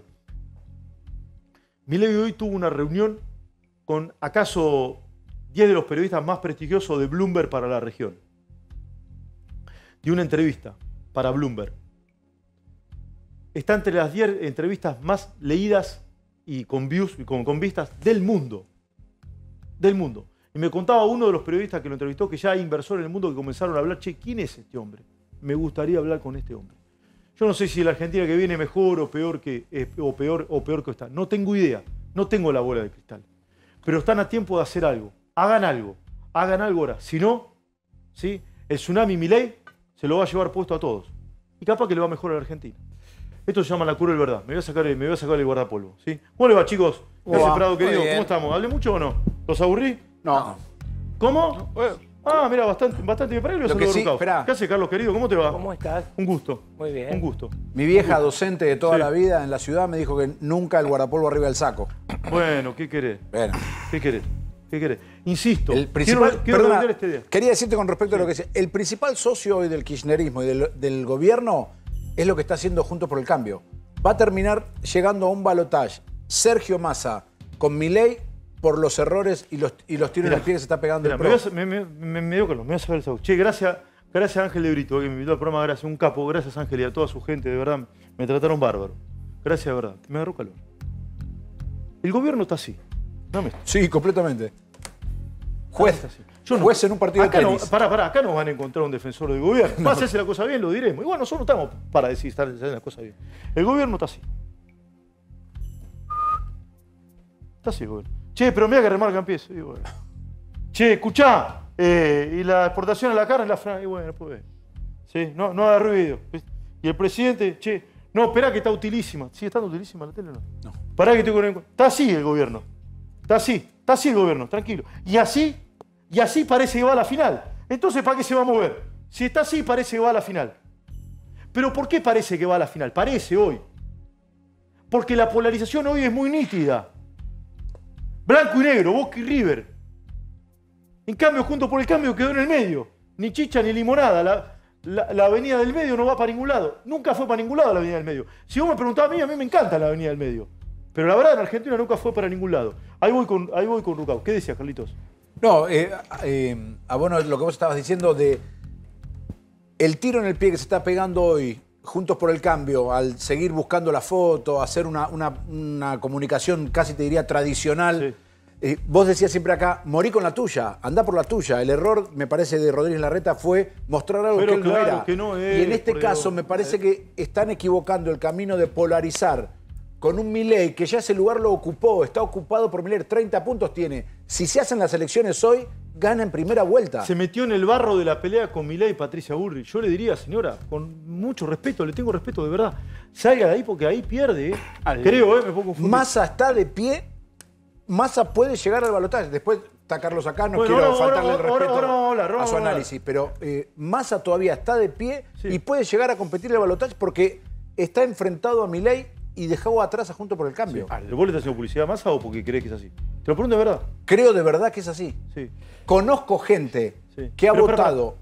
Milei hoy tuvo una reunión con acaso 10 de los periodistas más prestigiosos de Bloomberg para la región. Dio una entrevista para Bloomberg. Está entre las 10 entrevistas más leídas y con views y con vistas del mundo. Del mundo. Y me contaba uno de los periodistas que lo entrevistó que ya hay inversores en el mundo que comenzaron a hablar, che, ¿quién es este hombre? Me gustaría hablar con este hombre. Yo no sé si la Argentina que viene mejor o peor que está. No tengo idea. No tengo la bola de cristal. Pero están a tiempo de hacer algo. Hagan algo. Hagan algo ahora. Si no, ¿sí? El tsunami Milei se lo va a llevar puesto a todos. Y capaz que le va mejor a la Argentina. Esto se llama la cruel verdad. Me voy a sacar el guardapolvo. ¿Sí? ¿Cómo le va, chicos? Gracias, Prado, querido. ¿Cómo estamos? ¿Hablé mucho o no? ¿Los aburrí? No. ¿Cómo? Ah, mira, bastante. Me parece lo que sí, ¿Qué hace, Carlos, querido? ¿Cómo te va? ¿Cómo estás? Un gusto. Muy bien. Un gusto. Mi vieja docente de toda la vida en la ciudad me dijo que nunca el guardapolvo arriba del saco. Bueno, ¿qué querés? Bueno. ¿Qué querés? Insisto, el principal, quiero vender esta idea. Quería decirte con respecto a lo que decía. El principal socio hoy del kirchnerismo y del gobierno es lo que está haciendo Juntos por el Cambio. Va a terminar llegando a un balotaje Sergio Massa con Milei por los errores y los tiros en el pie que se está pegando el PRO. Me dio calor, me voy a sacar el saco. Che, gracias Ángel de Brito, que me invitó al programa, gracias, un capo, gracias Ángel y a toda su gente, de verdad, me trataron bárbaro. Gracias, de verdad, me agarró calor. El gobierno está así. Sí, completamente. Juez en un partido de tenis. Acá nos van a encontrar un defensor del gobierno. Va a hacerse la cosa bien, lo diremos. Igual nosotros no estamos para decir estar haciendo la cosa bien. El gobierno está así. Está así, gobierno. Che, pero mira que remarcan pies. Bueno. Che, escuchá. Y la exportación a la carne la franja. Y bueno, pues. Sí, no haga ruido. Y el presidente, che, no, esperá que está utilísima. ¿Sigue estando utilísima la tele o no? No. Pará que estoy con el... Está así el gobierno. Está así el gobierno, tranquilo. Y así parece que va a la final. Entonces, ¿para qué se va a mover? Si está así, parece que va a la final. ¿Pero por qué parece que va a la final? Parece hoy. Porque la polarización hoy es muy nítida. Blanco y negro, Boca y River. En cambio, Juntos por el Cambio quedó en el medio. Ni chicha ni limonada. La avenida del medio no va para ningún lado. Nunca fue para ningún lado la avenida del medio. Si vos me preguntabas a mí me encanta la avenida del medio. Pero la verdad, en Argentina nunca fue para ningún lado. Ahí voy con Rucao. ¿Qué decías, Carlitos? No, bueno, lo que vos estabas diciendo de el tiro en el pie que se está pegando hoy, Juntos por el Cambio, al seguir buscando la foto, hacer una comunicación casi te diría tradicional. Sí. Vos decías siempre acá, morí con la tuya, andá por la tuya. El error, me parece, de Rodríguez Larreta fue mostrar algo que él no era. Que no es, y en este caso me parece que están equivocando el camino de polarizar con un Milei que ya ese lugar lo ocupó, está ocupado por Milei, 30 puntos tiene. Si se hacen las elecciones hoy, gana en primera vuelta. Se metió en el barro de la pelea con Milei y Patricia Bullrich. Yo le diría, señora, con mucho respeto, le tengo respeto de verdad, salga de ahí porque ahí pierde. Creo, me pongo confundido. Massa está de pie, Massa puede llegar al balotaje. Después está Carlos acá, no quiero faltarle el respeto a su análisis, pero Massa todavía está de pie y puede llegar a competir el balotaje porque está enfrentado a Milei y dejó atrás a Juntos por el Cambio. Sí. ¿Vos le estás haciendo publicidad a Massa o porque crees que es así? Te lo pregunto de verdad. Creo de verdad que es así. Sí. Conozco gente que ha votado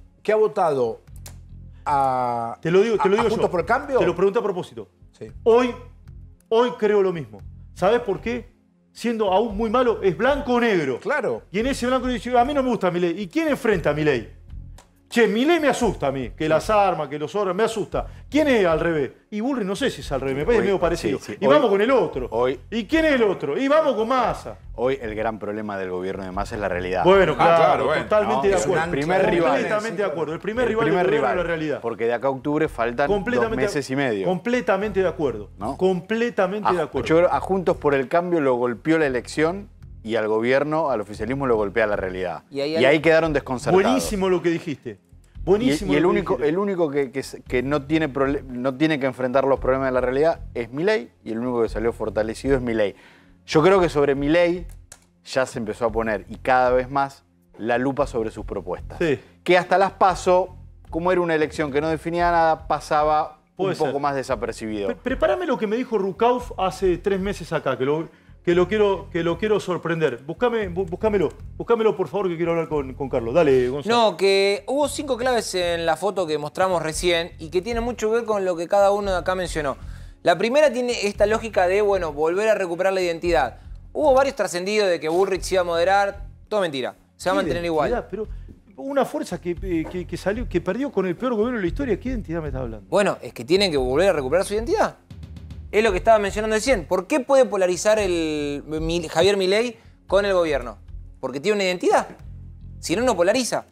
a Juntos por el Cambio. Te lo pregunto a propósito. Sí. Hoy creo lo mismo. ¿Sabés por qué? Siendo aún muy malo, es blanco o negro. Claro. Y en ese blanco dice, a mí no me gusta Milei. ¿Y quién enfrenta a Milei? Che, Milei me asusta a mí, que las armas, que los órganos, me asusta. ¿Quién es al revés? Y Bullrich no sé si es al revés, me parece medio parecido. Sí. Y vamos con el otro. ¿Y quién es el otro? Y vamos con Massa. Hoy el gran problema del gobierno de Massa es la realidad. Bueno, claro, totalmente de acuerdo. El primer rival. Completamente de acuerdo. El primer rival del gobierno es la realidad. Porque de acá a octubre faltan 2 meses y medio. Completamente de acuerdo. ¿No? Completamente de acuerdo. Yo creo a Juntos por el Cambio lo golpeó la elección y al gobierno, al oficialismo lo golpea la realidad. Y ahí quedaron desconcertados. Buenísimo lo que dijiste. Buenísimo. Y el único que no tiene que enfrentar los problemas de la realidad es Milei, y el único que salió fortalecido es Milei. Yo creo que sobre Milei ya se empezó a poner, y cada vez más, la lupa sobre sus propuestas. Sí. Que hasta las PASO, como era una elección que no definía nada, pasaba un poco más desapercibido. Prepárame lo que me dijo Rucauf hace 3 meses acá, que lo quiero sorprender. Búscamelo por favor, que quiero hablar con Carlos. Dale, Gonzalo. No, que hubo 5 claves en la foto que mostramos recién y que tiene mucho que ver con lo que cada uno de acá mencionó. La primera tiene esta lógica de, bueno, volver a recuperar la identidad. Hubo varios trascendidos de que Bullrich se iba a moderar. Todo mentira. Se va a mantener igual. Pero una fuerza que salió, que perdió con el peor gobierno de la historia. ¿Qué identidad me estás hablando? Bueno, es que tienen que volver a recuperar su identidad. Es lo que estaba mencionando recién. ¿Por qué puede polarizar Javier Milei con el gobierno? Porque tiene una identidad. Si no, no polariza.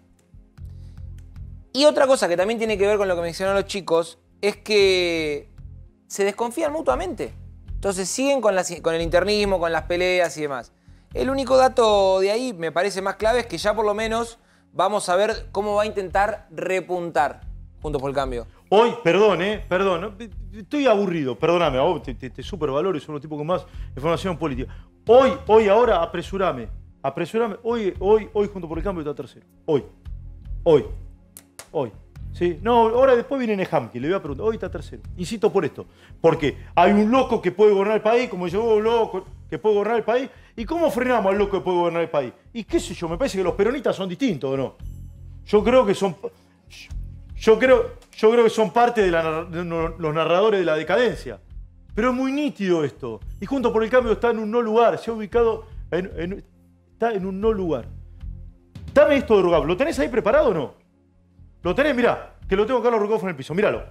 Y otra cosa que también tiene que ver con lo que mencionaron los chicos es que se desconfían mutuamente. Entonces siguen con el internismo, con las peleas y demás. El único dato de ahí me parece más clave es que ya por lo menos vamos a ver cómo va a intentar repuntar Juntos por el Cambio. Hoy, perdón, estoy aburrido, perdóname, a vos te supervaloro y soy un tipo con más información política. Ahora, apresurame. Hoy, Juntos por el Cambio está tercero. Hoy. ¿Sí? No, ahora después viene Nehamki, le voy a preguntar, hoy está tercero. Insisto por esto, porque hay un loco que puede gobernar el país, como llegó un loco que puede gobernar el país, ¿y cómo frenamos al loco que puede gobernar el país? Y qué sé yo, me parece que los peronistas son distintos, ¿o no? Yo creo que son parte de los narradores de la decadencia. Pero es muy nítido esto. Y Juntos por el Cambio está en un no lugar. Se ha ubicado está en un no lugar. Dame esto de Rugav. ¿Lo tenés ahí preparado o no? ¿Lo tenés? Mirá, que lo tengo acá Rugav en el piso. Míralo.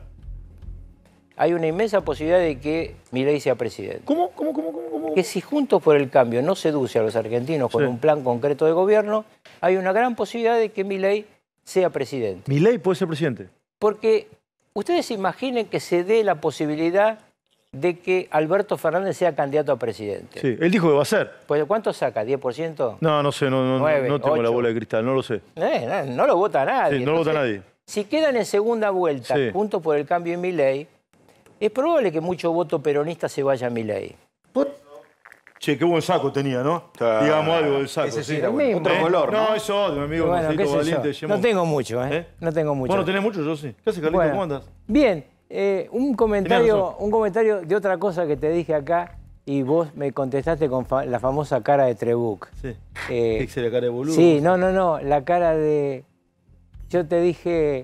Hay una inmensa posibilidad de que Milei sea presidente. ¿Cómo? Que si Juntos por el Cambio no seduce a los argentinos con un plan concreto de gobierno, hay una gran posibilidad de que Milei sea presidente. ¿Milei puede ser presidente? Porque ustedes imaginen que se dé la posibilidad de que Alberto Fernández sea candidato a presidente. Sí, él dijo que va a ser. Pues, ¿cuánto saca? ¿10%? No sé, no 9, tengo 8. la bola de cristal, no lo sé. No lo vota nadie. Sí, no lo vota nadie. Si quedan en segunda vuelta, Juntos por el Cambio y Milei, es probable que mucho voto peronista se vaya a Milei. Che, qué buen saco tenía, ¿no? Digamos algo del saco. Ese sí sí. era bueno. Otro color, ¿no? No, eso, mi amigo Bueno, Marcelito qué sé Valiente. yo. No tengo mucho, ¿eh? No tengo mucho. ¿Vos no tenés mucho? Yo sí. ¿Qué haces, Carlito? Bueno, ¿Cómo andas? Bien, un comentario de otra cosa que te dije acá y vos me contestaste con la famosa cara de Trebuch. Sí. ¿Qué hice, la cara de boludo? Sí, no, la cara de... Yo te dije,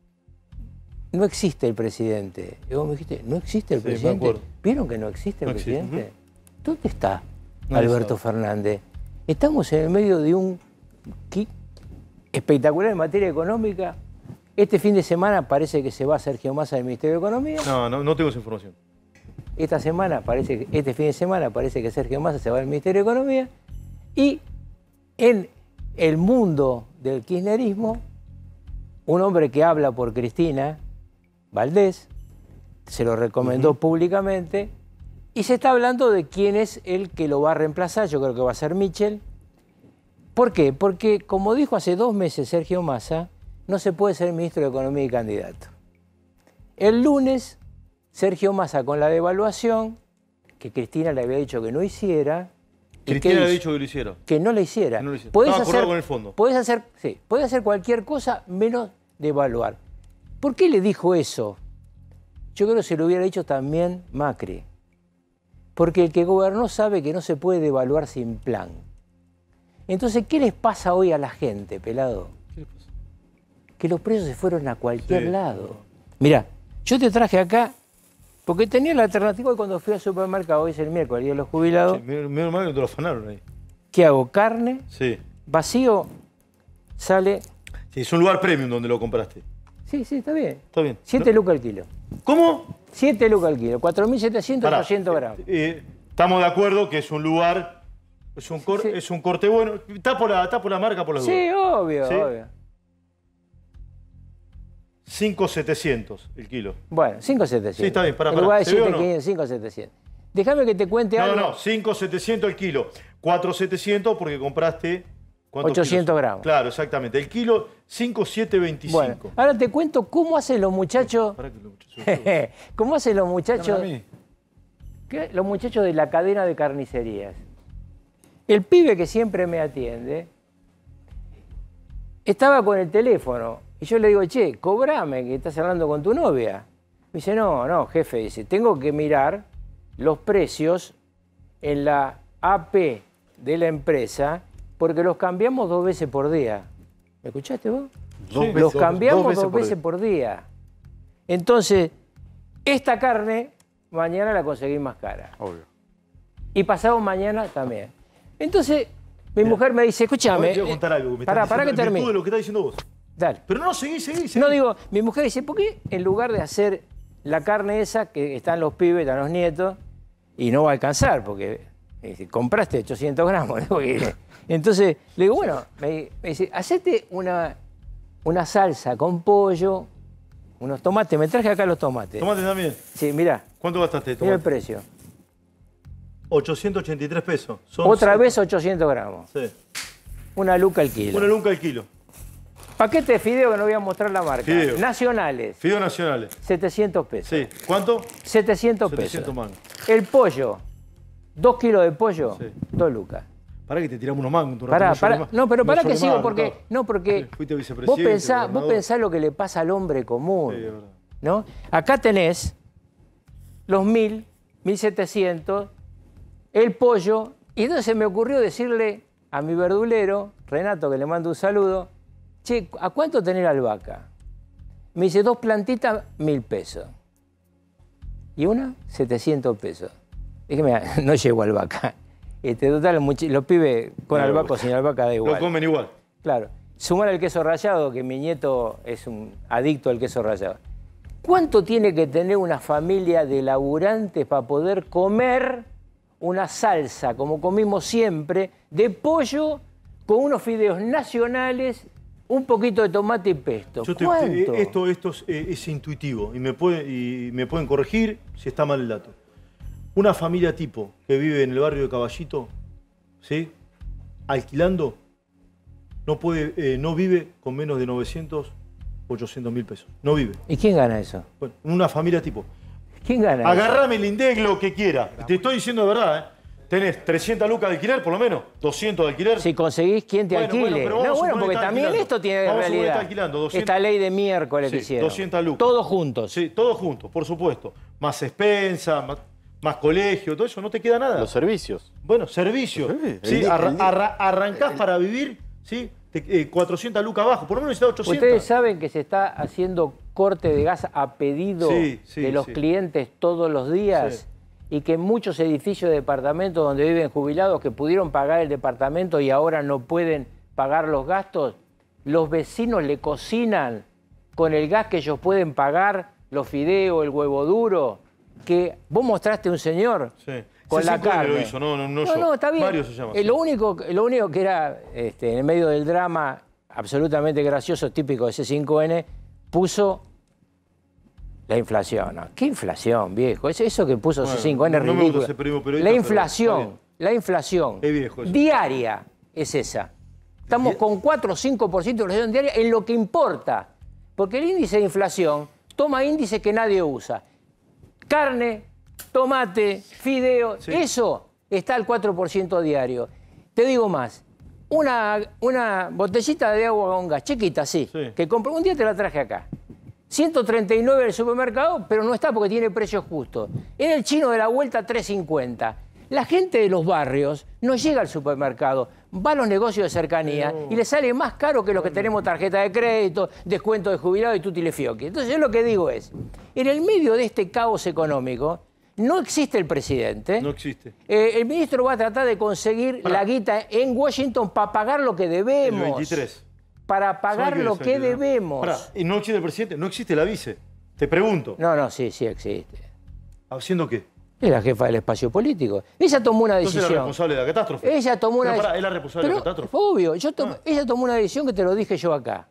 no existe el presidente. Y vos me dijiste, ¿no existe el presidente? Me acuerdo. ¿Vieron que no existe el presidente? ¿Dónde está Nadie Alberto sabe. Fernández? Estamos en el medio de un espectacular en materia económica. Este fin de semana parece que se va Sergio Massa del Ministerio de Economía. No tengo esa información. Este fin de semana parece que Sergio Massa se va del Ministerio de Economía. Y en el mundo del kirchnerismo, un hombre que habla por Cristina, Valdés, se lo recomendó públicamente, y se está hablando de quién es el que lo va a reemplazar. Yo creo que va a ser Michel. ¿Por qué? Porque, como dijo hace 2 meses Sergio Massa, no se puede ser ministro de Economía y candidato. El lunes, Sergio Massa, con la devaluación, que Cristina le había dicho que no hiciera... Cristina le había dicho que lo hiciera. Que no la hiciera. No lo hiciera. Podés Estaba acordado hacer, con el fondo. podés hacer cualquier cosa menos devaluar. ¿Por qué le dijo eso? Yo creo que se lo hubiera dicho también Macri. Porque el que gobernó sabe que no se puede devaluar sin plan. Entonces, ¿qué les pasa hoy a la gente, pelado? ¿Qué les pasa? Que los precios se fueron a cualquier lado. Mirá, yo te traje acá, porque tenía la alternativa cuando fui al supermercado, hoy es el miércoles, el día de los jubilados. Sí, menos mal que te lo afanaron ahí. ¿Qué hago? Carne, Sí. vacío, sale... Sí, es un lugar premium donde lo compraste. Sí, está bien. Está bien. 7 lucas al kilo. ¿Cómo? 7 lucas al kilo, 4.700, Pará, 800 gramos. Estamos de acuerdo que es un lugar, es un corte bueno. Está por la marca por las dudas. Sí, obvio, ¿Sí? obvio. 5.700 el kilo. Bueno, 5.700. Sí, está bien, pará. En lugar de ¿Se ve o 7.500, 5.700. Déjame que te cuente algo. No, 5.700 el kilo. 4.700 porque compraste... ¿cuántos 800 kilos? gramos. Claro, exactamente. El kilo, 5.725. Bueno, ahora te cuento cómo hacen los muchachos... ¿Cómo hacen los muchachos? Los muchachos de la cadena de carnicerías. El pibe que siempre me atiende estaba con el teléfono y yo le digo, che, cobrame que estás hablando con tu novia. Me dice, no, jefe, dice, tengo que mirar los precios en la AP de la empresa porque los cambiamos 2 veces por día. ¿Me escuchaste vos? Los cambiamos 2 veces por día. Entonces, esta carne mañana la conseguí más cara. Obvio. Y pasado mañana también. Entonces, mi mujer me dice, escúchame. Te voy a contar algo. Pará que termine. de lo que estás diciendo vos. Dale. Pero no, seguí. No, digo, mi mujer dice, ¿por qué en lugar de hacer la carne esa, que están los pibes, están los nietos, y no va a alcanzar, porque compraste 800 gramos? ¿No? Entonces, le digo, bueno, me dice, hacete una salsa con pollo, unos tomates. Me traje acá los tomates. ¿Tomates también? Sí, mirá. ¿Cuánto gastaste de tomate? Mira el precio. 883 pesos. Otra vez 800 gramos. Sí. 1 luca al kilo. 1 luca al kilo. Paquete de fideo que no voy a mostrar la marca. Fideo. Nacionales. Fideos nacionales. 700 pesos. Sí. ¿Cuánto? 700 pesos. 700 mangos. El pollo. 2 kilos de pollo. Sí. 2 lucas. Pará que te tiramos unos mangos. Pará. No, pero pará que sigo porque... No, porque fuiste vicepresidente. Vos pensás lo que le pasa al hombre común. Sí, es verdad. ¿No? Acá tenés los 1.000, 1.700, el pollo. Y entonces se me ocurrió decirle a mi verdulero, Renato, que le mando un saludo, che, ¿a cuánto tenés la albahaca? Me dice, 2 plantitas, 1.000 pesos. y una 700 pesos. Dije, mira, no llego a albahaca. Total, los pibes con albahaca o sin albahaca da igual. Lo comen igual. Claro. Sumar el queso rallado, que mi nieto es un adicto al queso rallado. ¿Cuánto tiene que tener una familia de laburantes para poder comer una salsa, como comimos siempre, de pollo con unos fideos nacionales, un poquito de tomate y pesto? ¿Cuánto? Esto es intuitivo y me pueden corregir si está mal el dato. Una familia tipo que vive en el barrio de Caballito, ¿sí? Alquilando, no vive con menos de 900, 800 mil pesos. No vive. ¿Y quién gana eso? Bueno, una familia tipo. ¿Quién gana eso? Agarrame el INDEC lo que quiera. Te estoy diciendo de verdad, ¿eh? Tenés 300 lucas de alquiler, por lo menos, 200 de alquiler. Si conseguís quien te alquile. Porque también esto tiene realidad. Esta ley de miércoles que hicieron. 200 lucas. Todos juntos. Sí, todos juntos, por supuesto. Más expensa, más colegio, todo eso, no te queda nada. Los servicios. Bueno, servicios. Sí, arrancás para vivir, ¿sí? 400 lucas abajo, por lo menos necesitas 800. Ustedes saben que se está haciendo corte de gas a pedido de los clientes todos los días y que muchos edificios de departamentos donde viven jubilados que pudieron pagar el departamento y ahora no pueden pagar los gastos, los vecinos le cocinan con el gas que ellos pueden pagar, los fideos, el huevo duro, que vos mostraste un señor con la carne. Lo hizo, no yo. No, está bien. Mario se llama. Lo único que era, en el medio del drama, absolutamente gracioso, típico de C5N, puso la inflación. ¿No? ¿Qué inflación, viejo? Eso que puso C5N es ridículo. La inflación es viejo eso. Diaria es esa. Estamos con 4 o 5% de inflación diaria en lo que importa. Porque el índice de inflación toma índices que nadie usa. Carne, tomate, fideo, eso está al 4% diario. Te digo más, una botellita de agua con gas, chiquita, que compré, un día te la traje acá. 139 en el supermercado, pero no está porque tiene precios justos. En el chino de la vuelta, 3.50. La gente de los barrios no llega al supermercado, va a los negocios de cercanía y le sale más caro que los que tenemos tarjeta de crédito, descuento de jubilado y tutti le fiocchi. Entonces yo lo que digo es, en el medio de este caos económico, no existe el presidente. No existe. El ministro va a tratar de conseguir la guita en Washington para pagar lo que debemos. El 23. Para pagar lo que debemos. ¿Y no existe el presidente? ¿No existe la vice? Te pregunto. No, sí existe. ¿Haciendo qué? Es la jefa del espacio político. Ella tomó una decisión. ¿Entonces es la responsable de la catástrofe? Ella tomó una decisión. ¿Es la responsable de la catástrofe? Obvio. Ella tomó una decisión que te lo dije yo acá.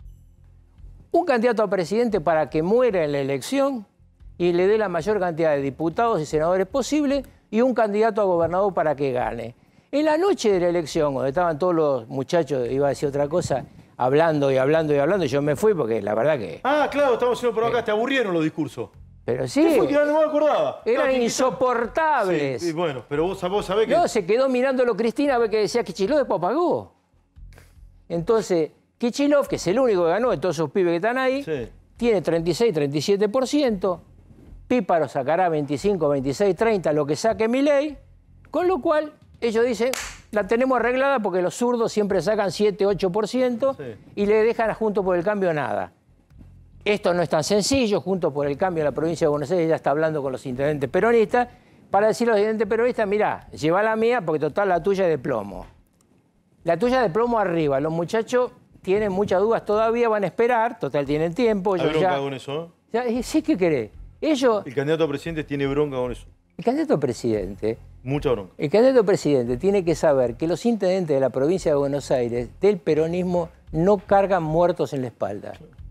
Un candidato a presidente para que muera en la elección y le dé la mayor cantidad de diputados y senadores posible y un candidato a gobernador para que gane. En la noche de la elección, donde estaban todos los muchachos, iba a decir otra cosa, hablando y yo me fui porque la verdad que... Ah, claro, estamos haciendo por acá, te aburrieron los discursos. Pero sí. ¿Qué fue que no me acordaba? Eran insoportables. Sí, bueno, pero vos sabés que... No, se quedó mirándolo Cristina a ver que decía Kicillof, después apagó. Entonces, Kicillof, que es el único que ganó de todos esos pibes que están ahí, tiene 36, 37%. Píparo sacará 25, 26, 30, lo que saque Milei. Con lo cual, ellos dicen, la tenemos arreglada porque los zurdos siempre sacan 7, 8% y le dejan a Juntos por el Cambio nada. Esto no es tan sencillo. Juntos por el Cambio en la provincia de Buenos Aires ya está hablando con los intendentes peronistas para decirle a los intendentes peronistas, mirá, lleva la mía porque total la tuya es de plomo. La tuya es de plomo arriba. Los muchachos tienen muchas dudas todavía, van a esperar, total tienen tiempo. ¿Hay bronca con eso? Sí, ¿qué querés? El candidato a presidente tiene bronca con eso. El candidato a presidente... Mucha bronca. El candidato a presidente tiene que saber que los intendentes de la provincia de Buenos Aires, del peronismo, no cargan muertos en la espalda.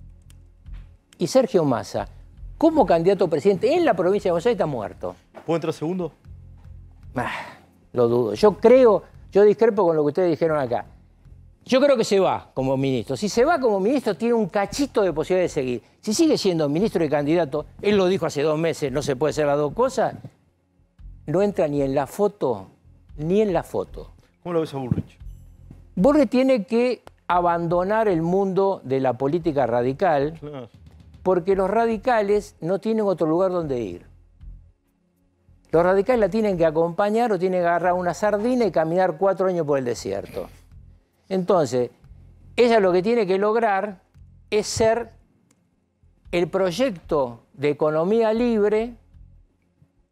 Y Sergio Massa, como candidato a presidente en la provincia de Buenos Aires, está muerto. ¿Puede entrar segundo? Lo dudo. Yo discrepo con lo que ustedes dijeron acá. Yo creo que se va como ministro. Si se va como ministro, tiene un cachito de posibilidad de seguir. Si sigue siendo ministro y candidato, él lo dijo hace 2 meses, no se puede hacer las dos cosas, no entra ni en la foto, ni en la foto. ¿Cómo lo ves a Bullrich? Bullrich tiene que abandonar el mundo de la política radical, porque los radicales no tienen otro lugar donde ir. Los radicales la tienen que acompañar o tienen que agarrar una sardina y caminar 4 años por el desierto. Entonces, ella lo que tiene que lograr es ser el proyecto de economía libre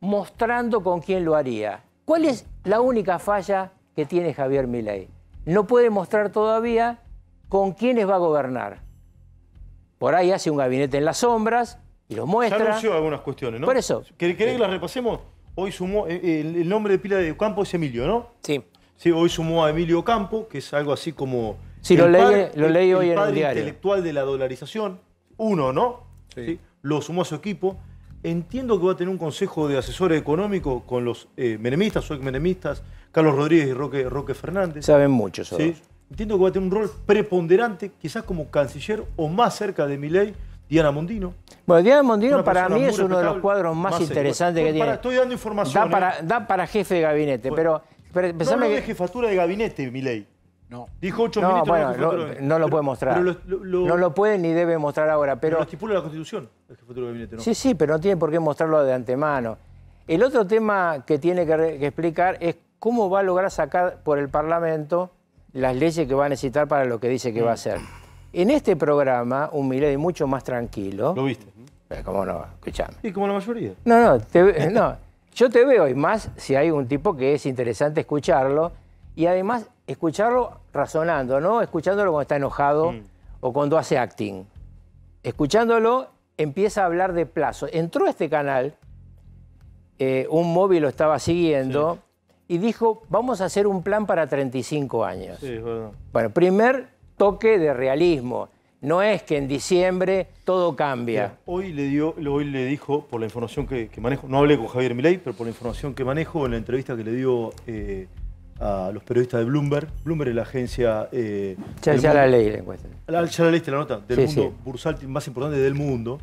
mostrando con quién lo haría. ¿Cuál es la única falla que tiene Javier Milei? No puede mostrar todavía con quiénes va a gobernar. Por ahí hace un gabinete en las sombras y lo muestra. Ya anunció algunas cuestiones, ¿no? Por eso. ¿Querés que las repasemos? Hoy sumó, el nombre de pila de Campo es Emilio, ¿no? Sí. Sí, hoy sumó a Emilio Campo, que es algo así como... Sí, lo leí hoy en el padre diario. Intelectual de la dolarización. Uno, ¿no? Sí. Lo sumó a su equipo. Entiendo que va a tener un consejo de asesores económicos con los menemistas o ex-menemistas, Carlos Rodríguez y Roque Fernández. Saben mucho sobre eso. Entiendo que va a tener un rol preponderante, quizás como canciller o más cerca de Milei, Diana Mondino. Bueno, Diana Mondino para mí es uno de los cuadros más interesantes que tiene. Estoy dando información. Da para jefe de gabinete, pero no de jefatura de gabinete, Milei. No. Dijo 8 minutos. No lo puede mostrar. No lo puede ni debe mostrar ahora. Pero lo estipula la Constitución, la jefatura de gabinete, ¿no? Sí, sí, pero no tiene por qué mostrarlo de antemano. El otro tema que tiene que explicar es cómo va a lograr sacar por el Parlamento las leyes que va a necesitar para lo que dice que va a hacer. En este programa, un Milei mucho más tranquilo. ¿Lo viste? ¿Cómo no? Escuchame. Y como la mayoría. No, yo te veo, y más si hay un tipo que es interesante escucharlo, y además escucharlo razonando, no escuchándolo cuando está enojado o cuando hace acting. Escuchándolo, empieza a hablar de plazo. Entró a este canal, un móvil lo estaba siguiendo, y dijo, vamos a hacer un plan para 35 años. Sí, es verdad. Bueno, primer toque de realismo. No es que en diciembre todo cambia. Mira, hoy le dijo, por la información que manejo, no hablé con Javier Milei, pero por la información que manejo, en la entrevista que le dio a los periodistas de Bloomberg es la agencia... ya la leí la encuesta. Ya la leíste la nota, del mundo bursátil más importante del mundo.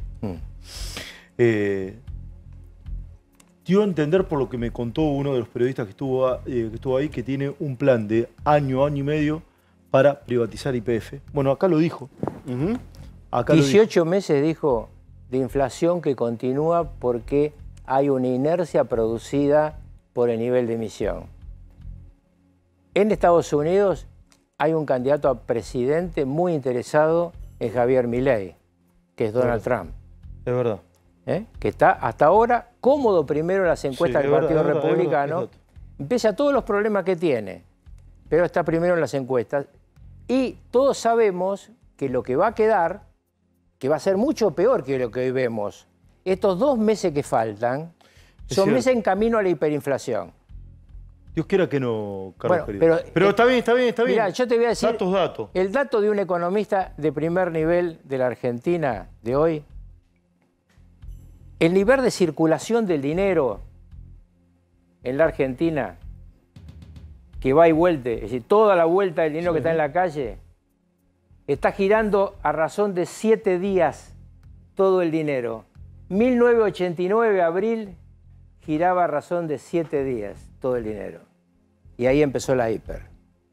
Dio a entender, por lo que me contó uno de los periodistas que estuvo ahí, que tiene un plan de año y medio para privatizar YPF. Bueno, acá lo dijo. Acá 18 meses, dijo, de inflación que continúa porque hay una inercia producida por el nivel de emisión. En Estados Unidos hay un candidato a presidente muy interesado en Javier Milei, que es Donald Trump. Es verdad. Que está hasta ahora cómodo primero en las encuestas del Partido Republicano, pese a todos los problemas que tiene, pero está primero en las encuestas. Y todos sabemos que lo que va a quedar, que va a ser mucho peor que lo que hoy vemos, estos 2 meses que faltan, son meses en camino a la hiperinflación. Dios quiera que no, Carlos bueno, pero está bien. Mira, yo te voy a decir, datos. El dato de un economista de primer nivel de la Argentina de hoy, el nivel de circulación del dinero en la Argentina, que va y vuelve, es decir, toda la vuelta del dinero que está en la calle, está girando a razón de 7 días todo el dinero. 1989, abril, giraba a razón de 7 días todo el dinero. Y ahí empezó la hiper.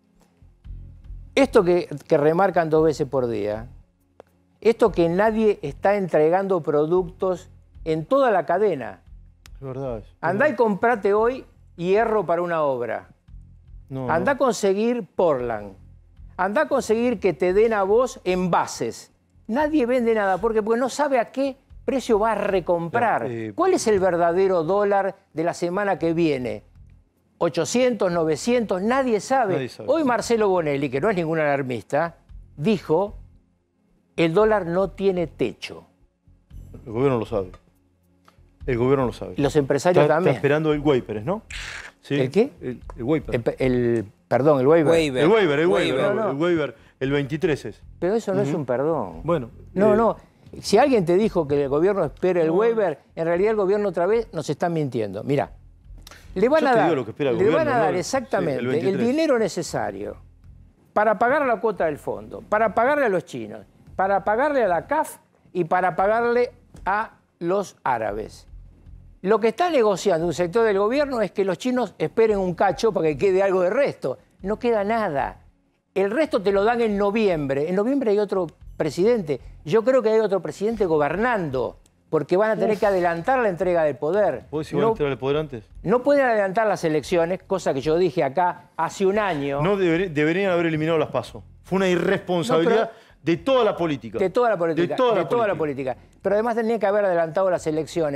Esto que remarcan 2 veces por día, esto que nadie está entregando productos en toda la cadena. Es verdad. Andá y comprate hoy hierro para una obra. Andá a conseguir Portland. Andá a conseguir que te den a vos envases. Nadie vende nada porque no sabe a qué precio va a recomprar. ¿Cuál es el verdadero dólar de la semana que viene? 800, 900, nadie sabe. Hoy Marcelo Bonelli, que no es ningún alarmista, dijo, el dólar no tiene techo. El gobierno lo sabe. El gobierno lo sabe. Los empresarios también. Está esperando el waiver, ¿no? ¿Sí? ¿El qué? El waiver. Perdón, el waiver. El waiver. El 23 es. Pero eso no es un perdón. Bueno. No. Si alguien te dijo que el gobierno espera el waiver, en realidad el gobierno otra vez nos está mintiendo. Mirá, le van a dar exactamente el dinero necesario para pagar la cuota del fondo, para pagarle a los chinos, para pagarle a la CAF y para pagarle a los árabes. Lo que está negociando un sector del gobierno es que los chinos esperen un cacho para que quede algo de resto. No queda nada. El resto te lo dan en noviembre. En noviembre hay otro presidente. Yo creo que hay otro presidente gobernando, porque van a tener que adelantar la entrega del poder. ¿Vos decís van a entregar el poder antes? No pueden adelantar las elecciones, cosa que yo dije acá hace un año. No deberían haber eliminado las PASO. Fue una irresponsabilidad de toda la política. De toda la política. Pero además tenían que haber adelantado las elecciones,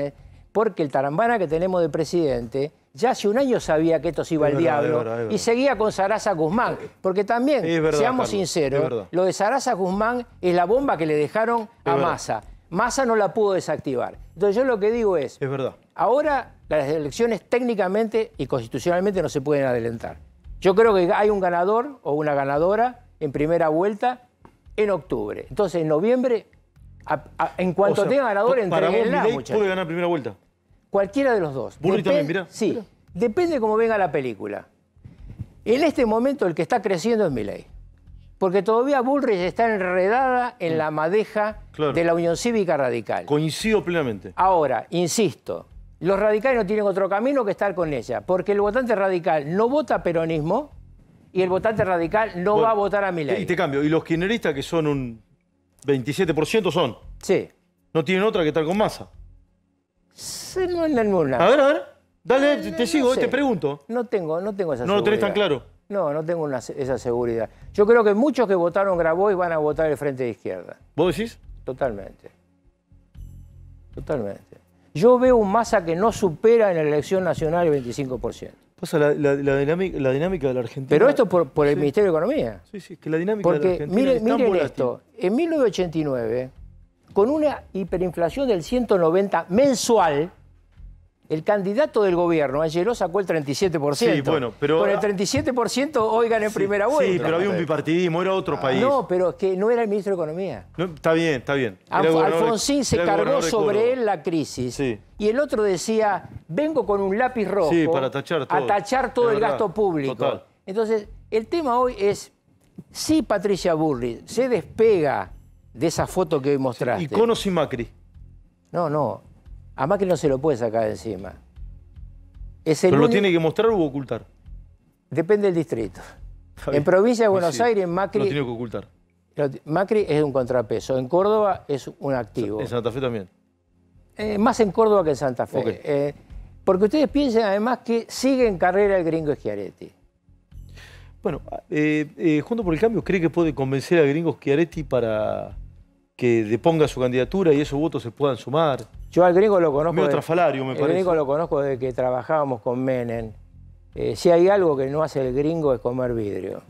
porque el tarambana que tenemos de presidente ya hace un año sabía que esto se iba al diablo es verdad. y seguía con Sarasa Guzmán. Porque también, Es verdad, seamos Carlos, es sinceros, verdad. lo de Sarasa Guzmán es la bomba que le dejaron a verdad. Massa. Massa no la pudo desactivar. Entonces yo lo que digo es, verdad. ahora las elecciones técnicamente y constitucionalmente no se pueden adelantar. Yo creo que hay un ganador o una ganadora en primera vuelta en octubre. Entonces en noviembre, en cuanto O sea, tenga ganador, para vos, entreguenla, Milei muchachos. puede ganar primera vuelta. Cualquiera de los dos. Bullrich también, mirá. Sí, depende de cómo venga la película. En este momento el que está creciendo es Milei. Porque todavía Bullrich está enredada en la madeja Claro. de la Unión Cívica Radical. Coincido plenamente. Ahora, insisto, los radicales no tienen otro camino que estar con ella, porque el votante radical no vota peronismo y el votante radical no Bueno, va a votar a Milei. Y te cambio. Y los kirchneristas, que son un 27%, son. Sí. No tienen otra que estar con Massa. Sí, no en ninguna. A ver. Dale, te sigo, sé. te pregunto. No tengo esa seguridad. ¿No lo tenés tan claro? No tengo esa seguridad. Yo creo que muchos que votaron Grabois van a votar el Frente de Izquierda. ¿Vos decís? Totalmente. Yo veo un Massa que no supera en la elección nacional el 25%. Pasa la dinámica de la Argentina. Pero esto por el Ministerio de Economía. Sí, es que la dinámica de la Porque Argentina es tan miren volátil. esto, en 1989, con una hiperinflación del 190 mensual, el candidato del gobierno, Angeló, sacó el 37%. Sí, bueno, pero... Con el 37% hoy gané en primera vuelta. Sí, pero había un bipartidismo, era otro país. No, pero es que no era el ministro de Economía. No, está bien. Era el gobernador Alfonsín se era el cargó gobernador de sobre Córdoba. él la crisis. Sí. Y el otro decía, vengo con un lápiz rojo Sí, para tachar todo. a tachar todo Es el verdad, gasto público. total. Entonces, el tema hoy es, si Patricia Bullrich se despega de esa foto que hoy mostraste. ¿Y con o sin Macri? No. A Macri no se lo puede sacar de encima. Es el ¿Pero lo único- tiene que mostrar o ocultar? Depende del distrito. Está bien. En provincia de Buenos Sí, Aires, Macri... Lo tiene que ocultar. Macri es un contrapeso. En Córdoba es un activo. En Santa Fe también. Más en Córdoba que en Santa Fe. Ok. Porque ustedes piensan además que sigue en carrera el gringo Schiaretti. Bueno, Juntos por el Cambio cree que puede convencer al gringo Schiaretti para que deponga su candidatura y esos votos se puedan sumar. Yo al gringo lo conozco. Medio trafalario, me el parece. gringo lo conozco desde que trabajábamos con Menem. Si hay algo que no hace el gringo es comer vidrio.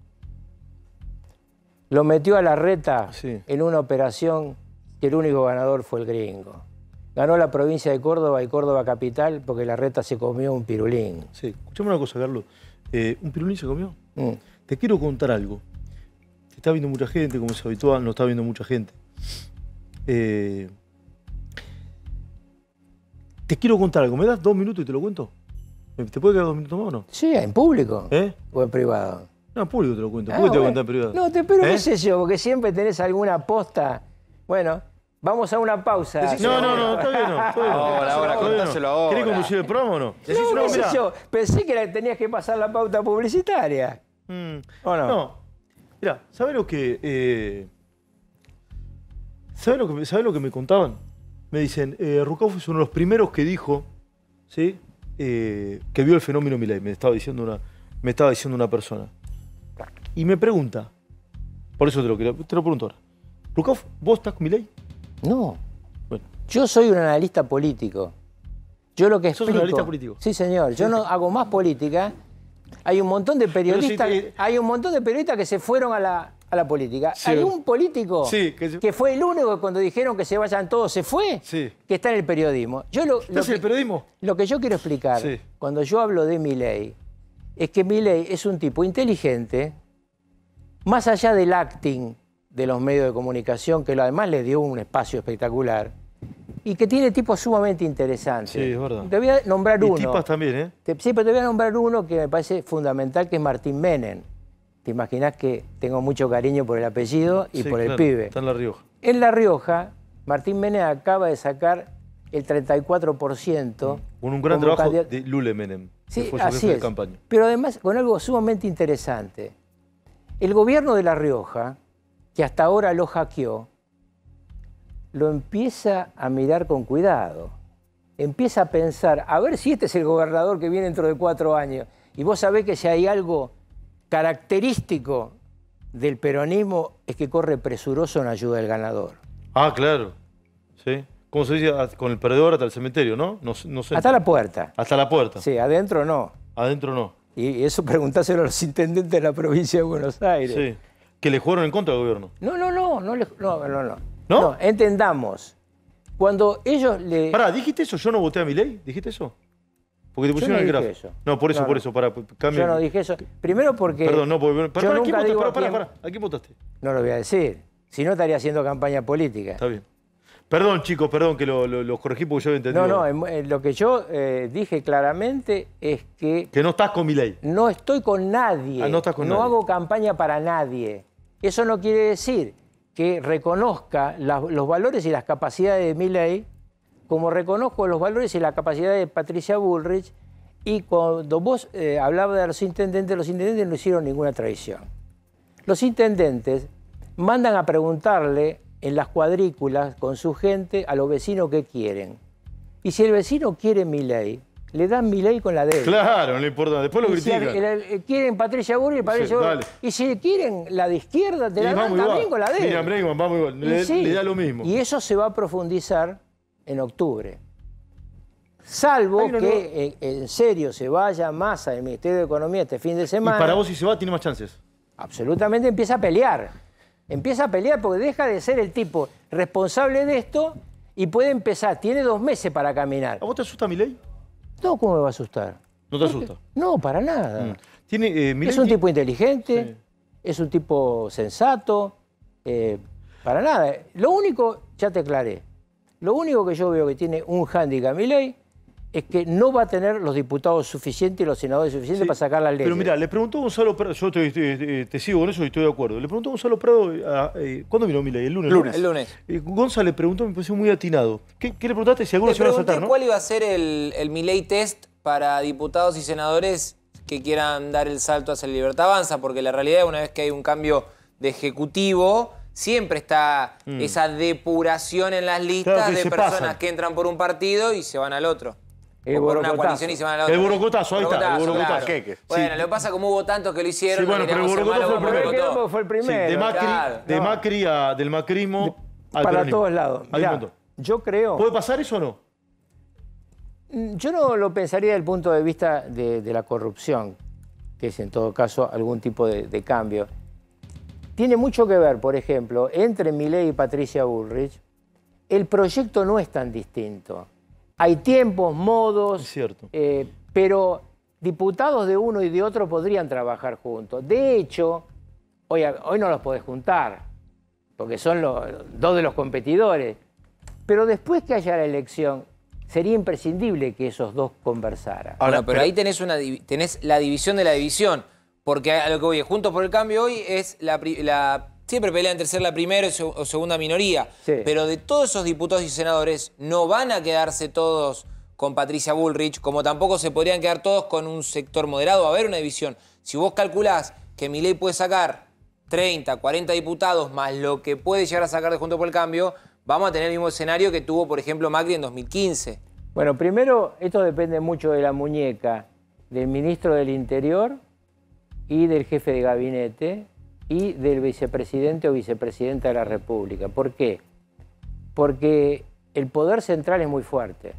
Lo metió a la reta en una operación que el único ganador fue el gringo. Ganó la provincia de Córdoba y Córdoba capital porque la reta se comió un pirulín. Sí, escuchame una cosa, Carlos. ¿Un pirulín se comió? Te quiero contar algo. Te está viendo mucha gente, como es habitual, no está viendo mucha gente. Te quiero contar algo. ¿Me das 2 minutos y te lo cuento? ¿Te puede quedar 2 minutos más o no? Sí, en público. ¿Eh? O en privado. No, en público te lo cuento. ¿Por qué te voy a contar en privado? No, pero ¿Eh? qué sé yo, porque siempre tenés alguna posta. Bueno, vamos a una pausa. No, está bien, no. Está bien. Ahora, contáselo ahora. ¿Querés conducir el programa o no? No, qué sé mirá. yo. Pensé que tenías que pasar la pauta publicitaria. ¿O no? No. Mirá, ¿sabés lo que... ¿sabés lo que me contaban? Me dicen, Rucauf es uno de los primeros que dijo, ¿sí? Que vio el fenómeno Milei, me estaba diciendo una persona. Y me pregunta, por eso te lo pregunto ahora. Rucauf, ¿vos estás con Milei? No. Bueno. Yo soy un analista político. Yo lo que ¿Sos explico... un analista político? Sí, señor. Yo no hago más política. Hay un montón de periodistas, que se fueron a la política. Sí. Hay un político Sí, que fue el único que cuando dijeron que se vayan todos se fue, Sí. que está en el periodismo. ¿Estás en el periodismo? Lo que yo quiero explicar, Sí. cuando yo hablo de Milei, es que Milei es un tipo inteligente, más allá del acting de los medios de comunicación, que además le dio un espacio espectacular, y que tiene tipos sumamente interesantes. Sí, es verdad. Te voy a nombrar Y uno. tipas también, ¿eh? Sí, pero te voy a nombrar uno que me parece fundamental, que es Martín Menem. Te imaginás que tengo mucho cariño por el apellido y Sí, por el claro, pibe. Está en La Rioja. En La Rioja, Martín Menem acaba de sacar el 34%. Con un gran como trabajo candidato. de Lule Menem, Sí, que fue su así jefe de es. campaña. Pero además con algo sumamente interesante. El gobierno de La Rioja, que hasta ahora lo hackeó, lo empieza a mirar con cuidado. Empieza a pensar, a ver si este es el gobernador que viene dentro de 4 años. Y vos sabés que si hay algo característico del peronismo es que corre presuroso en ayuda del ganador. Ah, claro. Sí. ¿cómo se dice? Con el perdedor hasta el cementerio, ¿no? No sé. Hasta la puerta. Hasta la puerta. Sí, adentro no. Adentro no. Y eso preguntáselo a los intendentes de la provincia de Buenos Aires. Sí. Que le jugaron en contra del gobierno. No, entendamos. Cuando ellos le... Pará, ¿dijiste eso? ¿Yo no voté a Milei? ¿Dijiste eso? Porque te pusieron no el dije gráfico. eso. No, por eso, pará, cambia. Yo no dije eso. Primero porque... Perdón, no, porque... yo nunca digo a quién votaste? No lo voy a decir. Si no, estaría haciendo campaña política. Está bien. Perdón, chicos, perdón que los corregí porque yo había entendido. Lo que yo dije claramente es que... Que no estás con Milei. No estoy con nadie. No estás con nadie. No hago campaña para nadie. Eso no quiere decir que reconozca los valores y las capacidades de Milei, como reconozco los valores y la capacidad de Patricia Bullrich, y cuando vos hablabas de los intendentes no hicieron ninguna traición. Los intendentes mandan a preguntarle en las cuadrículas con su gente a los vecinos qué quieren. Y si el vecino quiere Milei, le dan Milei con la D. Claro, no le importa. Después lo critican. Si quieren Patricia Bullrich, y si quieren la de izquierda, te la dan también con la D. Mira, vamos igual. Le da lo mismo. Y eso se va a profundizar en octubre. Salvo que en serio se vaya Massa del Ministerio de Economía este fin de semana. Y para vos, si se va, tiene más chances. Absolutamente, empieza a pelear. Empieza a pelear porque deja de ser el tipo responsable de esto y puede empezar. Tiene 2 meses para caminar. ¿A vos te asusta Milei? No, ¿cómo me va a asustar? ¿No te asusta? No, para nada. Milei es un tipo inteligente, es un tipo sensato, para nada. Lo único, ya te aclaré, lo único que yo veo que tiene un hándicap Milei es que no va a tener los diputados suficientes y los senadores suficientes para sacar las leyes. Pero mira, le preguntó a Gonzalo Prado, yo te sigo con eso y estoy de acuerdo. Le preguntó a Gonzalo Prado, ¿cuándo vino Milei? El lunes. El lunes. Gonzalo le preguntó, me pareció muy atinado. ¿Qué le preguntaste? Si algunos se van a saltar, ¿no? ¿Cuál iba a ser el Milei test para diputados y senadores que quieran dar el salto hacia la Libertad Avanza? Porque la realidad es una vez que hay un cambio de ejecutivo, siempre está esa depuración en las listas de personas que entran por un partido y se van al otro. El por una coalición y se van a la otra. El borocotazo, ahí está. El borocotazo. Claro. Bueno, lo que pasa es que como hubo tantos que lo hicieron, sí, bueno, pero el borocotazo fue el primero. Sí, del macrismo al para peronismo. todos lados. Mirá, yo creo... ¿Puede pasar eso o no? Yo no lo pensaría desde el punto de vista de la corrupción, que es en todo caso algún tipo de cambio. Tiene mucho que ver, por ejemplo, entre Milei y Patricia Bullrich, el proyecto no es tan distinto. Hay tiempos, modos, pero diputados de uno y de otro podrían trabajar juntos. De hecho, hoy no los podés juntar, porque son dos de los competidores. Pero después que haya la elección, sería imprescindible que esos dos conversaran. Ahora, pero ahí tenés la división de la división, porque a lo que voy, Juntos por el Cambio hoy es siempre pelea entre ser la primera o segunda minoría, pero de todos esos diputados y senadores no van a quedarse todos con Patricia Bullrich, como tampoco se podrían quedar todos con un sector moderado. Va a haber una división. Si vos calculás que Milei puede sacar 30, 40 diputados más lo que puede llegar a sacar de Juntos por el Cambio, vamos a tener el mismo escenario que tuvo, por ejemplo, Macri en 2015. Bueno, primero, esto depende mucho de la muñeca del ministro del Interior y del jefe de gabinete y del vicepresidente o vicepresidenta de la República. ¿Por qué? Porque el poder central es muy fuerte.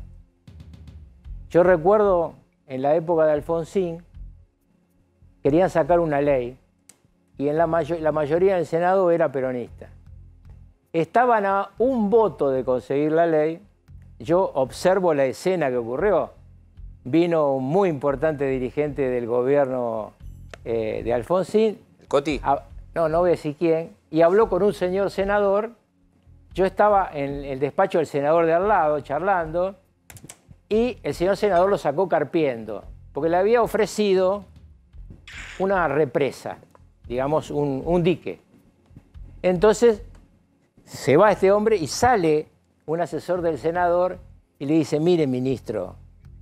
Yo recuerdo en la época de Alfonsín, querían sacar una ley y la mayoría del Senado era peronista. Estaban a un voto de conseguir la ley. Yo observo la escena que ocurrió. Vino un muy importante dirigente del gobierno de Alfonsín. Coti. No voy a decir quién. Y habló con un señor senador. Yo estaba en el despacho del senador de al lado, charlando, y el señor senador lo sacó carpiendo, porque le había ofrecido una represa, digamos, un dique. Entonces, se va este hombre y sale un asesor del senador y le dice, mire, ministro,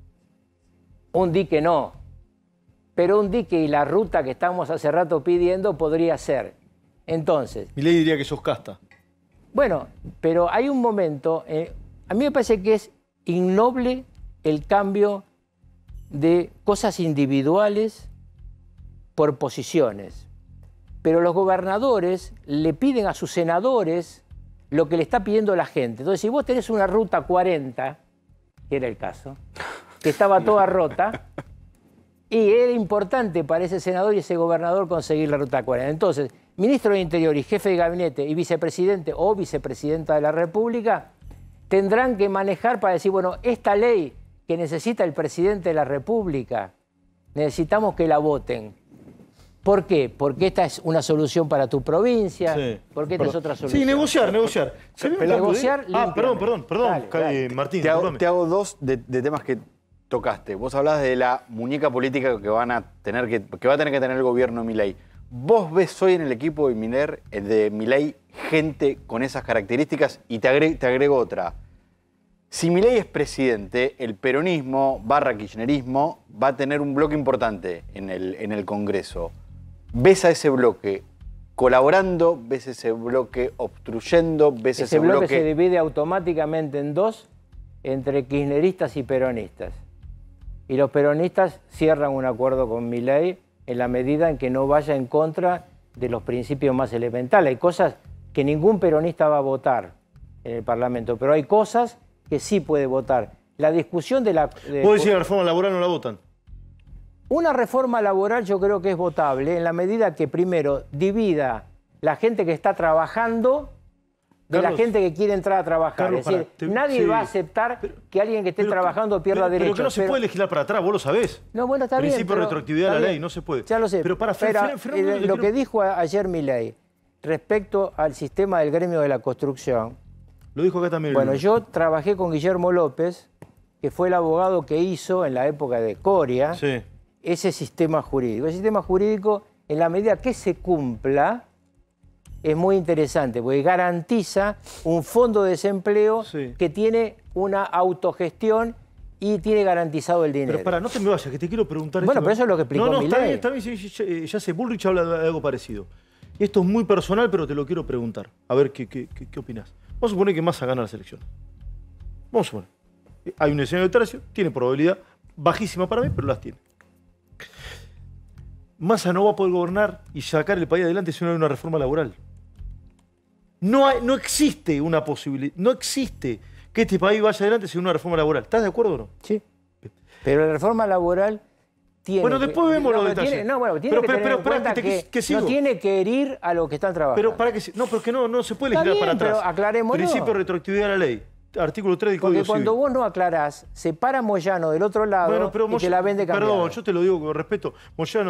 un dique no, pero un dique y la ruta que estamos hace rato pidiendo podría ser. Entonces... Milei diría que sos casta. Bueno, pero hay un momento, a mí me parece que es innoble el cambio de cosas individuales por posiciones. Pero los gobernadores le piden a sus senadores lo que le está pidiendo la gente. Entonces, si vos tenés una ruta 40, que era el caso, que estaba toda rota, y era importante para ese senador y ese gobernador conseguir la ruta 40. Entonces, ministro del Interior y jefe de gabinete y vicepresidente o vicepresidenta de la República tendrán que manejar para decir, bueno, esta ley que necesita el presidente de la República, necesitamos que la voten. ¿Por qué? Porque esta es una solución para tu provincia, porque esta es otra solución. Sí, negociar. Negociar perdón, dale. Martín. Te hago dos de temas que tocaste. Vos hablás de la muñeca política que va a tener que tener el gobierno de Milei. ¿Vos ves hoy en el equipo de Milei gente con esas características? Y te agrego otra. Si Milei es presidente, el peronismo / kirchnerismo va a tener un bloque importante en el Congreso. ¿Ves a ese bloque colaborando? ¿Ves ese bloque obstruyendo? ¿Ves ese bloque se divide automáticamente en dos, entre kirchneristas y peronistas? Y los peronistas cierran un acuerdo con Milei en la medida en que no vaya en contra de los principios más elementales. Hay cosas que ningún peronista va a votar en el Parlamento, pero hay cosas que sí puede votar. La discusión de la... ¿Vos decís que la reforma laboral no la votan? Una reforma laboral yo creo que es votable en la medida que primero divida la gente que está trabajando de la gente que quiere entrar a trabajar. Carlos, es decir, nadie va a aceptar que alguien que esté trabajando pierda derechos. Pero que no se puede legislar para atrás, vos lo sabés. No, bueno, está bien. Principio de retroactividad de la ley, no se puede. Ya lo sé. Pero lo que dijo ayer Milei respecto al sistema del gremio de la construcción. Lo dijo acá también. Bueno, yo trabajé con Guillermo López, que fue el abogado que hizo en la época de Coria ese sistema jurídico. El sistema jurídico, en la medida que se cumpla, es muy interesante, porque garantiza un fondo de desempleo que tiene una autogestión y tiene garantizado el dinero. Pero para, no te me vayas, que te quiero preguntar... Bueno, pero eso es lo que explicó Milei. Está bien, ya sé, Bullrich habla de algo parecido. Y esto es muy personal, pero te lo quiero preguntar. A ver qué opinás. Vamos a suponer que Massa gana las elecciones. Vamos a suponer. Hay un escenario de tercio, tiene probabilidad bajísima para mí, pero las tiene. Massa no va a poder gobernar y sacar el país adelante si no hay una reforma laboral. No existe una posibilidad, no existe que este país vaya adelante sin una reforma laboral. ¿Estás de acuerdo o no? Sí. Pero la reforma laboral tiene... Bueno, después vemos los detalles. Tiene que tener en cuenta que no tiene que herir a los que están trabajando. Pero para que porque no se puede legislar para atrás. Pero aclarémoslo. Principio de retroactividad de la ley. Artículo 3 del Código Civil. Porque cuando vos no aclarás, se para Moyano del otro lado y te la vende cambiada. Perdón, yo te lo digo con respeto. Moyano,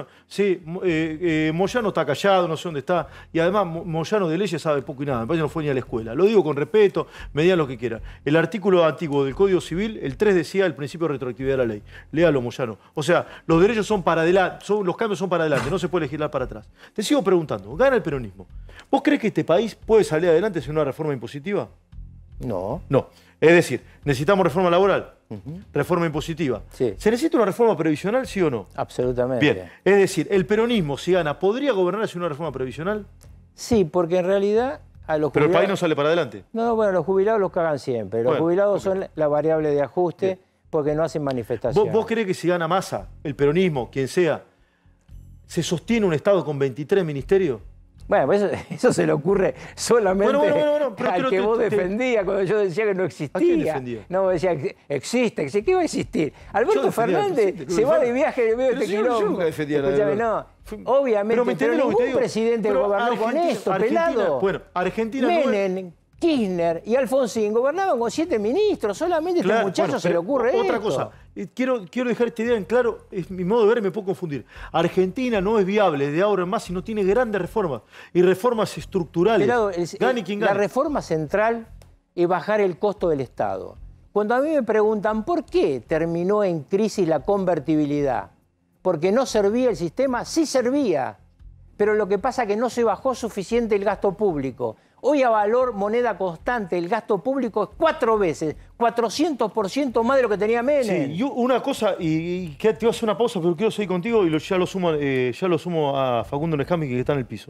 Moyano está callado, no sé dónde está. Y además, Moyano de leyes sabe poco y nada. Me parece que no fue ni a la escuela. Lo digo con respeto, me digan lo que quieran. El artículo antiguo del Código Civil, el 3 decía el principio de retroactividad de la ley. Léalo, Moyano. O sea, los derechos son para adelante, los cambios son para adelante, no se puede legislar para atrás. Te sigo preguntando, gana el peronismo. ¿Vos crees que este país puede salir adelante sin una reforma impositiva? No. No. Es decir, necesitamos reforma laboral, reforma impositiva. Sí. ¿Se necesita una reforma previsional, sí o no? Absolutamente. Bien. Es decir, el peronismo, si gana, ¿podría gobernar sin una reforma previsional? Sí, porque en realidad a los jubilados... Pero el país no sale para adelante. No, bueno, los jubilados los cagan siempre. Los jubilados son la variable de ajuste porque no hacen manifestaciones. ¿Vos creés que si gana Massa, el peronismo, quien sea, se sostiene un Estado con 23 ministerios? Bueno, eso se le ocurre solamente al que vos defendías cuando yo decía que no existía. ¿A quién defendía? No, vos decías, existe. ¿Qué va a existir? Alberto Fernández se va de viaje de medio de este quilombo. Yo nunca defendía la Escuchame, no. Obviamente, pero ningún presidente gobernó con esto, pelado. Bueno, Argentina Menem, Kirchner y Alfonsín gobernaban con 7 ministros. Solamente a este muchacho se le ocurre esto. Otra cosa. Quiero dejar esta idea en claro, es mi modo de ver y me puedo confundir. Argentina no es viable de ahora en más si no tiene grandes reformas y reformas estructurales. Gane quien gane. La reforma central es bajar el costo del Estado. Cuando a mí me preguntan por qué terminó en crisis la convertibilidad, porque no servía el sistema, sí servía, pero lo que pasa es que no se bajó suficiente el gasto público. Hoy a valor moneda constante el gasto público es 4 veces, 400% más de lo que tenía Menem. Sí, y una cosa, y que te voy a hacer una pausa, pero quiero seguir contigo y ya lo sumo a Facundo Nescami, que está en el piso.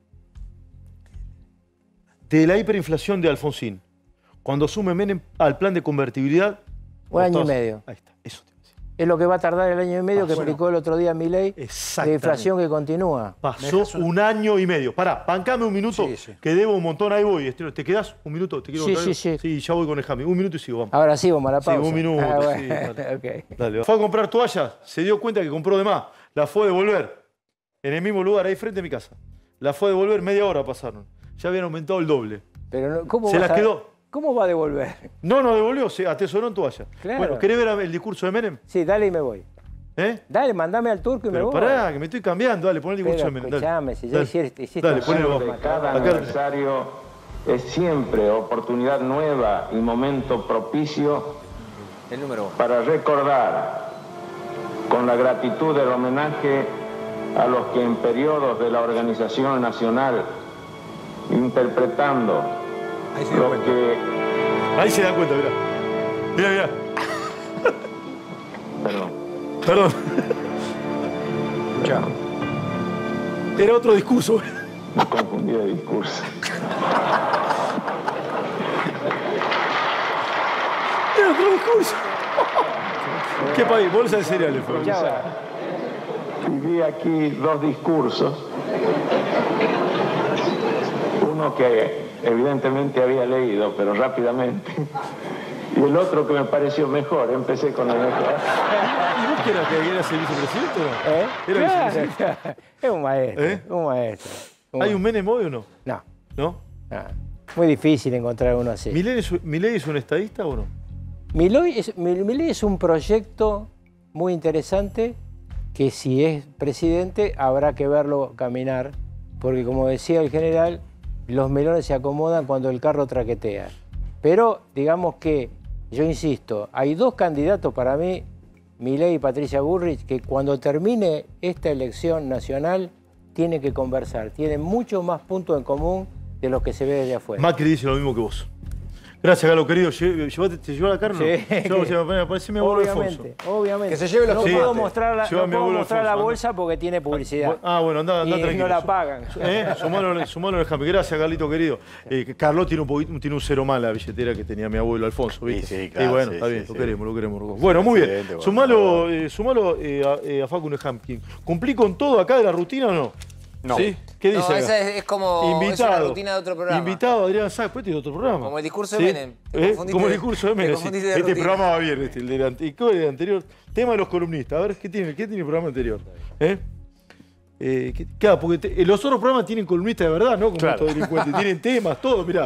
De la hiperinflación de Alfonsín, cuando asume Menem al plan de convertibilidad... Un año y medio. Ahí está, eso te voy a decir. Es lo que va a tardar el año y medio que explicó el otro día Milei, de inflación que continúa. Pasó un año y medio. Pará, bancame un minuto, que debo un montón, ahí voy. ¿Te quedás un minuto? ¿Te quiero contar algo? Sí, ya voy con el Jami. Un minuto y sigo, vamos. Ahora sí, vamos a la pausa. Sí, un minuto, bueno. sí. Dale. Okay. Dale. Fue a comprar toallas, se dio cuenta que compró de más. La fue a devolver. En el mismo lugar, ahí frente a mi casa. La fue a devolver, media hora pasaron. Ya habían aumentado el doble. Pero no, ¿cómo se las quedó. ¿Cómo va a devolver? No devolvió, se atesoró en toalla. Claro. Bueno, ¿querés ver el discurso de Menem? Sí, dale y me voy. Dale, mandame al turco y me voy. Pará, que me estoy cambiando. Dale, pon el discurso de Menem. Escuchame, si ya hiciste dale, ponelo. Cada aniversario es siempre oportunidad nueva y momento propicio para recordar con la gratitud del homenaje a los que en periodos de la Organización Nacional, interpretando lo que... Ahí se da cuenta, mirá. Mirá. Perdón. Chao. Era otro discurso. Me confundí de discurso. Era otro discurso. ¿Qué país? Bolsa de cereales fue. Viví aquí dos discursos. Uno que evidentemente había leído, pero rápidamente. Y el otro que me pareció mejor. Empecé con el mejor. ¿Y vos qué eras el vicepresidente o no? ¿Era vicepresidente? Es un maestro, un maestro. ¿Hay un Menem hoy o no? No. ¿No? Muy difícil encontrar uno así. ¿Milei es un estadista o no? Milei es un proyecto muy interesante que si es presidente habrá que verlo caminar, porque como decía el general, los melones se acomodan cuando el carro traquetea. Pero digamos que, yo insisto, hay dos candidatos para mí, Milei y Patricia Bullrich, que cuando termine esta elección nacional tienen que conversar. Tienen muchos más puntos en común de los que se ve desde afuera. Macri dice lo mismo que vos. Gracias, Galo, querido. ¿Te llevó la carne? Sí. Parece mi abuelo Alfonso. Obviamente. Que se lleve los tomates. No puedo mostrar la bolsa porque tiene publicidad. Bueno, anda tranquilo. Y no la pagan. Sumalo en el Jami. Gracias, Carlito, querido. Carlos tiene un cero más la billetera que tenía mi abuelo Alfonso, ¿viste? Sí, claro. Bueno, está bien, lo queremos. Bueno, muy bien. Sumalo a Facu Nehamkin. ¿Cumplí con todo acá de la rutina o no? No. ¿Sí? ¿Qué dice? No, esa es como es una rutina de otro programa. Invitado Adrián Sáenz, pues tiene otro programa. Como el discurso de Menem. Como el discurso de Menem. Este programa va bien, el delante. ¿Y qué es el anterior? Tema de los columnistas. A ver, ¿qué tiene el programa anterior? Claro, porque los otros programas tienen columnistas de verdad, ¿no? Como estos delincuentes. Tienen temas, todo. Mirá,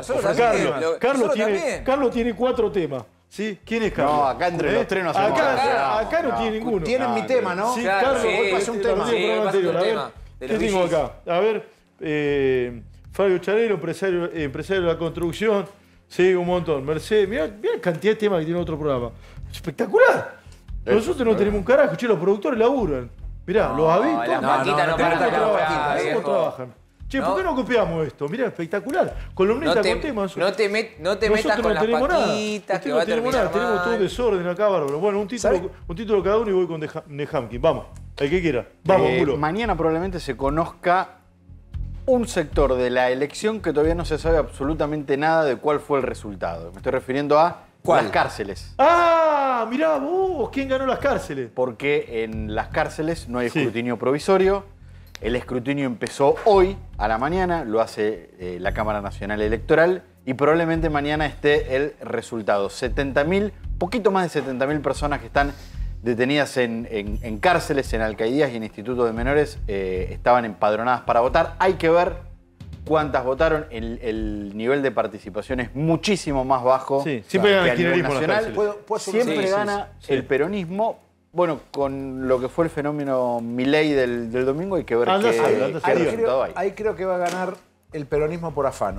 Carlos tiene 4 temas. ¿Sí? ¿Quién es Carlos? No, acá entre los tres no se acá no tiene ninguno. Tienen mi tema, ¿no? Sí, Carlos, hoy pasó un tema. ¿Qué tengo acá? A ver, Fabio Charero, empresario de la construcción. Sí, un montón. Mercedes, mirá la cantidad de temas que tiene otro programa. Espectacular. Nosotros no tenemos un carajo, che, los productores laburan. Mirá, los avisos. Las maquitas no paran. ¿Cómo trabajan? Che, ¿por qué no copiamos esto? Mirá, espectacular. Columnista con temas. No te metas con las paquitas, que va a terminar mal. Tenemos todo desorden acá, bárbaro. Bueno, un título cada uno y voy con Nehamkin. Vamos. El que quiera. Vamos, Mulo. Mañana probablemente se conozca un sector de la elección que todavía no se sabe absolutamente nada de cuál fue el resultado. Me estoy refiriendo a las cárceles. ¡Ah! Mirá vos, ¿quién ganó las cárceles? Porque en las cárceles no hay escrutinio provisorio. El escrutinio empezó hoy a la mañana, lo hace la Cámara Nacional Electoral y probablemente mañana esté el resultado. 70.000, poquito más de 70.000 personas que están detenidas en cárceles, en alcaidías y en institutos de menores, estaban empadronadas para votar. Hay que ver cuántas votaron. El nivel de participación es muchísimo más bajo siempre que gana a el nivel kirchnerismo nacional. Siempre gana el peronismo. Bueno, con lo que fue el fenómeno Milei del domingo hay que ver qué resultado hay. Ahí creo que va a ganar el peronismo por afano.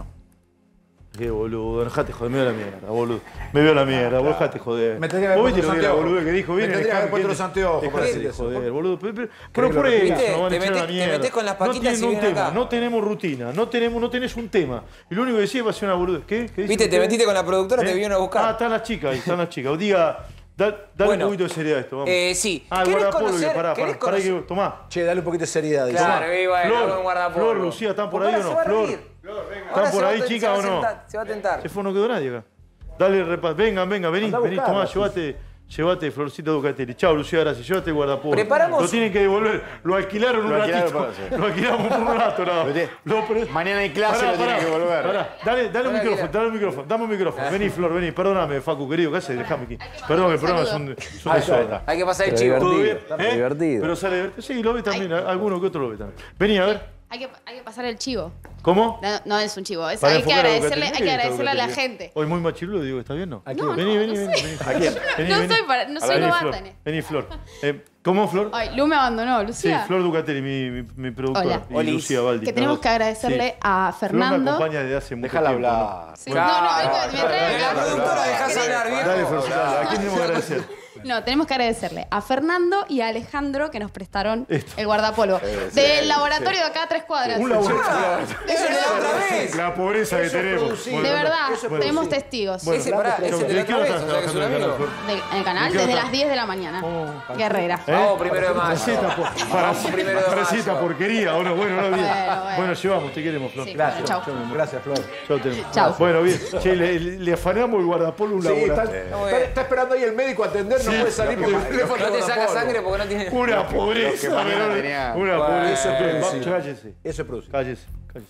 Qué boludo, dejate joder, me veo la mierda, boludo. Me veo la mierda, vos dejate joder. Me tendría que haber puesto los anteojos. Boludo que dijo, viene, me tendría que haber puesto los anteojos para decir eso. Joder, boludo. Pero por eso no van a echar la mierda. Te metés con las paquitas y vienen acá. No tenemos rutina, no tenés un tema. Y lo único que decís va a ser una boludo. ¿Qué? Viste, te metiste con la productora, te vinieron a buscar. Ah, están las chicas ahí, están las chicas. Diga, dale un poquito de seriedad a esto, vamos. Sí. El guardapolvo, pará que tomá. Che, dale un poquito de seriedad. Claro, Flor, Lucía, ¿están por ahí o no? Flor. ¿Están por ahí, chicas, o no? Se va a tentar. Se fue, no quedó nadie acá. Dale, vengan, vení, tomá, Llévate Florcita Ducatelli. Chao, Lucía, gracias. Llévate el guardapolvo. Preparamos- Lo tienen que devolver. Lo alquilaron un ratito. Lo alquilamos por un rato, nada. Mañana hay clase, lo tienen que volver. Dale un micrófono, dale un micrófono. Dame un micrófono. Vení, Flor, vení. Perdóname, Facu, querido. ¿Qué haces? Déjame aquí. Perdón, que el programa son de soda. Hay que pasar el Pero chivo. ¿Todo bien? Está divertido. Pero sale divertido. Sí, lo ve también. Alguno que otro lo ve también. Vení, a ver. Hay que pasar el chivo. ¿Cómo? No es un chivo, Para hay que enfocar a agradecerle, Ducatelli. a la Ducatelli. gente. Hoy muy machirulo, digo, ¿está bien no? No, Vení, no, vení, no vení. sé. Vení. ¿A quién? Vení, No vení. soy para- no soy Vení, novata Flor. en esto. Vení, Flor. ¿Cómo, Flor? Ay, Lu me abandonó, Sí, Lucía. Flor Ducatelli, mi productora. Hola. Y Lucía Baldi. Que tenemos que agradecerle a Fernando. Flor me acompaña desde hace mucho Déjala tiempo. hablar. Sí. No, me trae La productora, dejás hablar, viejo. Dale, Florcita, ¿a quién tenemos que agradecer? No, tenemos que agradecerle a Fernando y a Alejandro que nos prestaron Esto. el guardapolvo. Del laboratorio de acá a 3 cuadras. Un laboratorio. Eso es de la otra vez. La pobreza que tenemos. De verdad, tenemos testigos. Bueno, Ese, pará, ese de la otra vez, o sea que es un amigo. En el canal desde las 10 de la mañana. Guerrera. Vamos primero de mayo. Vamos primero de Parecita mayo. porquería, ¿o no? Bueno, no, bien. Bueno. Bueno, llevamos, te queremos, Flor. Sí, Gracias. chau. Gracias, Flor. Chau, tenemos. Chau. Bueno, bien. Che, le afanamos el guardapolvo a un Sí, está, laboratorio. está esperando ahí el médico a atender, no puede salir porque el teléfono No te saca guardapolvo. sangre porque no tiene. Una pobreza. Los que mañana tenía- Una Bueno, pobreza. eso es producido. Cállese. Eso es producido. Cállese.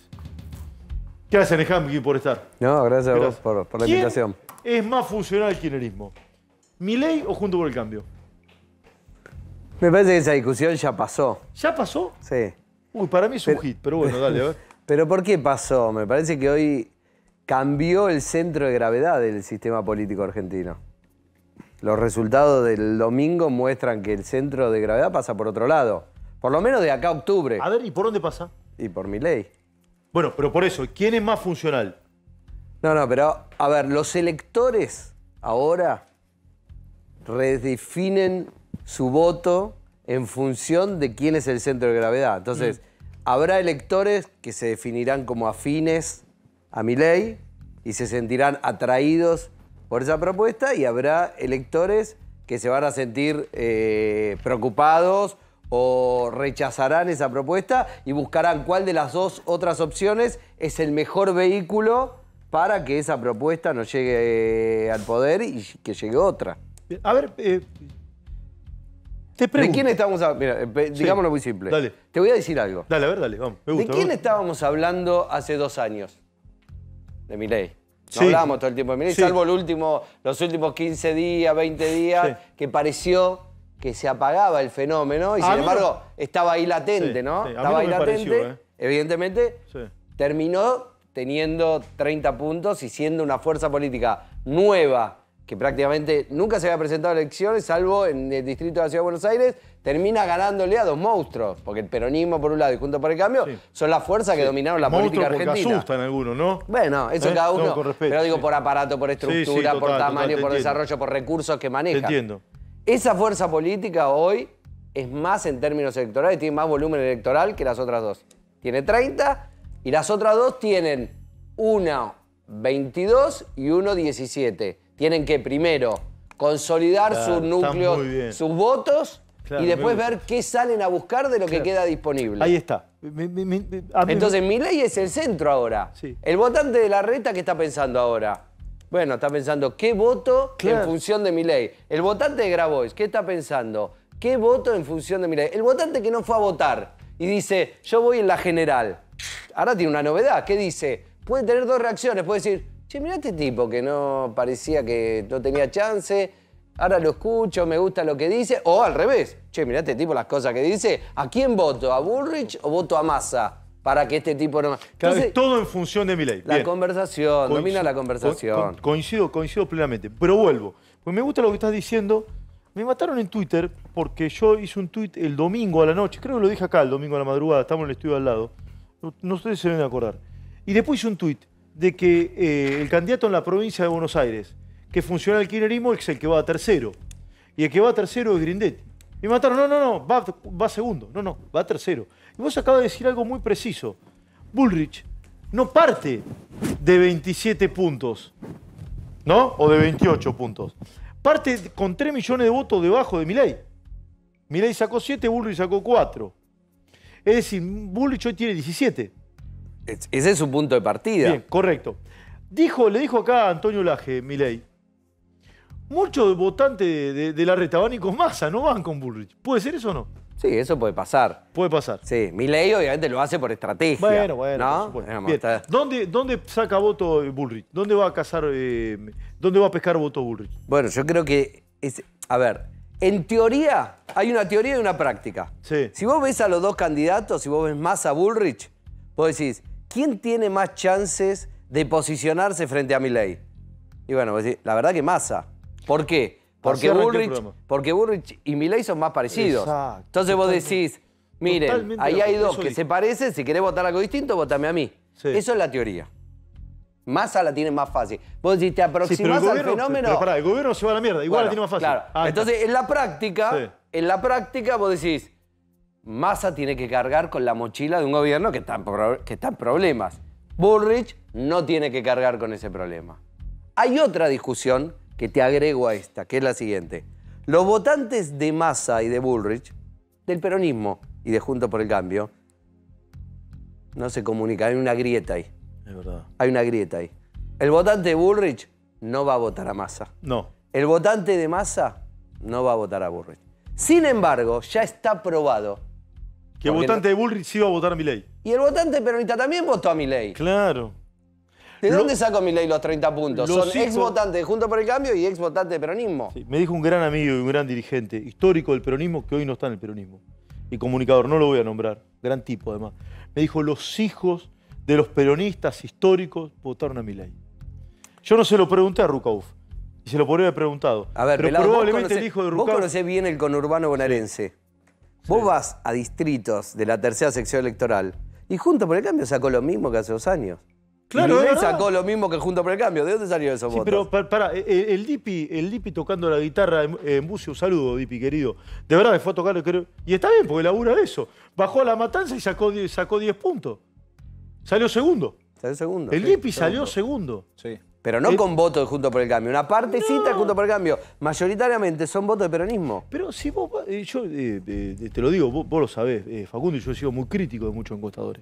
Gracias, Nejamki, por estar. No, gracias a vos Gracias. por la ¿Quién invitación. es más funcional al kirchnerismo? ¿Milei o Junto por el Cambio? Me parece que esa discusión ya pasó. ¿Ya pasó? Sí. Uy, para mí es un hit, pero bueno, dale, a ver. ¿Pero por qué pasó? Me parece que hoy cambió el centro de gravedad del sistema político argentino. Los resultados del domingo muestran que el centro de gravedad pasa por otro lado. Por lo menos de acá a octubre. A ver, ¿y por dónde pasa? Y por Milei. Bueno, pero por eso, ¿quién es más funcional? No, pero a ver, los electores ahora redefinen su voto en función de quién es el centro de gravedad. Entonces, habrá electores que se definirán como afines a Milei y se sentirán atraídos por esa propuesta, y habrá electores que se van a sentir preocupados o rechazarán esa propuesta y buscarán cuál de las dos otras opciones es el mejor vehículo para que esa propuesta no llegue al poder y que llegue otra. A ver, te ¿De pregunto. quién estamos hablando? Mira, digámoslo muy simple. Dale. Te voy a decir algo. Dale, a ver, dale, vamos. Me gusta. ¿De quién estábamos hablando hace 2 años? De Milei. No Sí. hablábamos todo el tiempo de Milei, Sí. salvo los últimos 15 días, 20 días, Sí. que pareció que se apagaba el fenómeno y A sin mí embargo estaba ahí latente, Sí, ¿no? sí. A mí Estaba no ahí me latente. pareció, Evidentemente, Sí. terminó teniendo 30 puntos y siendo una fuerza política nueva, que prácticamente nunca se había presentado a elecciones, salvo en el distrito de la Ciudad de Buenos Aires, termina ganándole a 2 monstruos, porque el peronismo por un lado y Juntos por el Cambio son las fuerzas que dominaron la Monstruo política porque argentina. asustan algunos, ¿no? Bueno, eso ¿Eh? cada uno, No, con respeto, pero digo sí. por aparato, por estructura, Sí, sí, total, por tamaño, total, te por entiendo. desarrollo, por recursos que maneja. Te entiendo. Esa fuerza política hoy es más en términos electorales, tiene más volumen electoral que las otras dos. Tiene 30 y las otras dos tienen 1,22 y 1,17. Tienen que primero consolidar Claro, sus está núcleos, muy bien. sus votos, Claro, y después me gusta. ver qué salen a buscar de lo que Claro. queda disponible. Ahí está. A mí- Entonces, Milei es el centro ahora. Sí. El votante de la reta, ¿qué está pensando ahora? Bueno, está pensando, ¿qué voto Claro. en función de Milei? El votante de Grabois, ¿qué está pensando? ¿Qué voto en función de Milei? El votante que no fue a votar y dice, yo voy en la general. Ahora tiene una novedad. ¿Qué dice? Puede tener 2 reacciones. Puede decir, che, mirá este tipo que no parecía que no tenía chance. Ahora lo escucho, me gusta lo que dice. O al revés. Che, mirá este tipo las cosas que dice. ¿A quién voto? ¿A Bullrich o voto a Massa? Para que este tipo no... Cada vez Entonces, todo en función de Milei. la Bien. conversación, domina la conversación. Coincido plenamente. Pero vuelvo. Pues me gusta lo que estás diciendo. Me mataron en Twitter porque yo hice un tuit el domingo a la noche. Creo que lo dije acá el domingo a la madrugada. Estamos en el estudio al lado. No ustedes se deben acordar. Y después hice un tuit de que el candidato en la provincia de Buenos Aires, que funciona el kirchnerismo, es el que va a tercero. Y el que va a tercero es Grindetti. Y me mataron, no, va segundo. No, va a tercero. Y vos acabas de decir algo muy preciso. Bullrich no parte de 27 puntos, ¿no? O de 28 puntos. Parte con 3 millones de votos debajo de Milei. Milei sacó 7, Bullrich sacó 4. Es decir, Bullrich hoy tiene 17. Ese es su punto de partida. Bien, correcto. Le dijo acá a Antonio Laje, Milei, muchos votantes de la reta van a ir con Massa, no van con Bullrich. ¿Puede ser eso o no? Sí, eso puede pasar. Puede pasar. Sí, Milei obviamente lo hace por estrategia. Bueno, ¿no? por supuesto. Digamos, Bien. ¿Dónde saca voto Bullrich? ¿Dónde va a cazar, dónde va a pescar voto Bullrich? Bueno, yo creo que, a ver, en teoría, hay una teoría y una práctica. Sí. Si vos ves a los dos candidatos, si vos ves Massa Bullrich, vos decís, ¿quién tiene más chances de posicionarse frente a Milei? Y bueno, vos decís, la verdad que Massa. ¿Por qué? Porque Bullrich y Milei son más parecidos. Exacto, Entonces vos decís, miren, ahí hay dos que se parecen, si querés votar algo distinto, votame a mí. Sí. Eso es la teoría. Massa la tiene más fácil. Vos decís, te aproximás al fenómeno... Pero pará, el gobierno se va a la mierda, igual la tiene más fácil. Claro. Entonces, en la práctica vos decís, Massa tiene que cargar con la mochila de un gobierno que está en problemas. Bullrich no tiene que cargar con ese problema. Hay otra discusión que te agrego a esta, que es la siguiente. Los votantes de Massa y de Bullrich, del peronismo y de Juntos por el Cambio, no se comunican, hay una grieta ahí. Es verdad. Hay una grieta ahí. El votante de Bullrich no va a votar a Massa. No. El votante de Massa no va a votar a Bullrich. Sin embargo, ya está probado. Que el votante de Bullrich sí va a votar a Milei. Y el votante peronista también votó a Milei. Claro. ¿De dónde sacó Milei los 30 puntos? Son ex votantes de Juntos por el Cambio y ex votantes de peronismo. Sí, me dijo un gran amigo y un gran dirigente histórico del peronismo que hoy no está en el peronismo. Y comunicador, no lo voy a nombrar. Gran tipo, además. Me dijo, los hijos de los peronistas históricos votaron a Milei. Yo no se lo pregunté a Rucauf. Y se lo podría haber preguntado. A ver, pero Pelado, probablemente el hijo de Rucauf... Vos conocés bien el conurbano bonaerense. Sí. Vos vas a distritos de la tercera sección electoral y Juntos por el Cambio sacó lo mismo que hace 2 años. Claro, Milei sacó lo mismo que Juntos por el Cambio. ¿De dónde salió esos votos? Pero pará, el Dipi tocando la guitarra en Bucio, un saludo, Dipi, querido. De verdad, me fue a tocar, creo. Y está bien, porque labura de eso. Bajó a La Matanza y sacó 10 puntos. Salió segundo. Salió segundo. El Dipi salió segundo. Sí. Pero no con votos de Juntos por el Cambio. Una partecita de Juntos por el Cambio. Mayoritariamente son votos de peronismo. Pero si vos, yo te lo digo, vos lo sabés, Facundo, y yo he sido muy crítico de muchos encuestadores.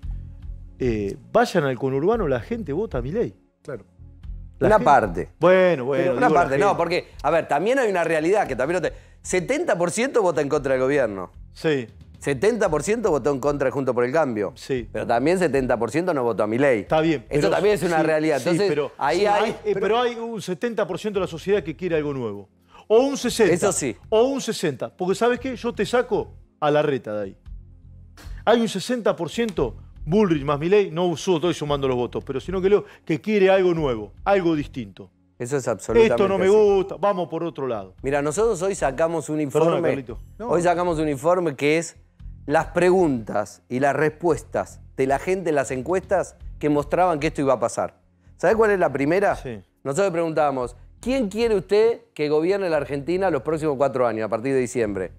Vayan al conurbano, la gente vota a Milei. Claro. Una parte. Bueno. Una parte, no, porque, a ver, también hay una realidad que también 70% vota en contra del gobierno. Sí. 70% votó en contra de Juntos por el Cambio. Sí. Pero también 70% no votó a Milei. Está bien. Eso también es una realidad. Sí, Entonces, pero ahí pero hay un 70% de la sociedad que quiere algo nuevo. O un 60%. Eso sí. O un 60%. Porque ¿sabes qué? Yo te saco a la reta de ahí. Hay un 60%, Bullrich más Milei, no estoy sumando los votos, pero sino que leo que quiere algo nuevo, algo distinto. Eso es absolutamente Esto no me gusta, vamos por otro lado. Mira, nosotros hoy sacamos un informe. Perdona, Carlito. No. Hoy sacamos un informe que es las preguntas y las respuestas de la gente en las encuestas que mostraban que esto iba a pasar. ¿Sabe cuál es la primera? Sí. Nosotros preguntábamos, ¿quién quiere usted que gobierne la Argentina los próximos 4 años, a partir de diciembre?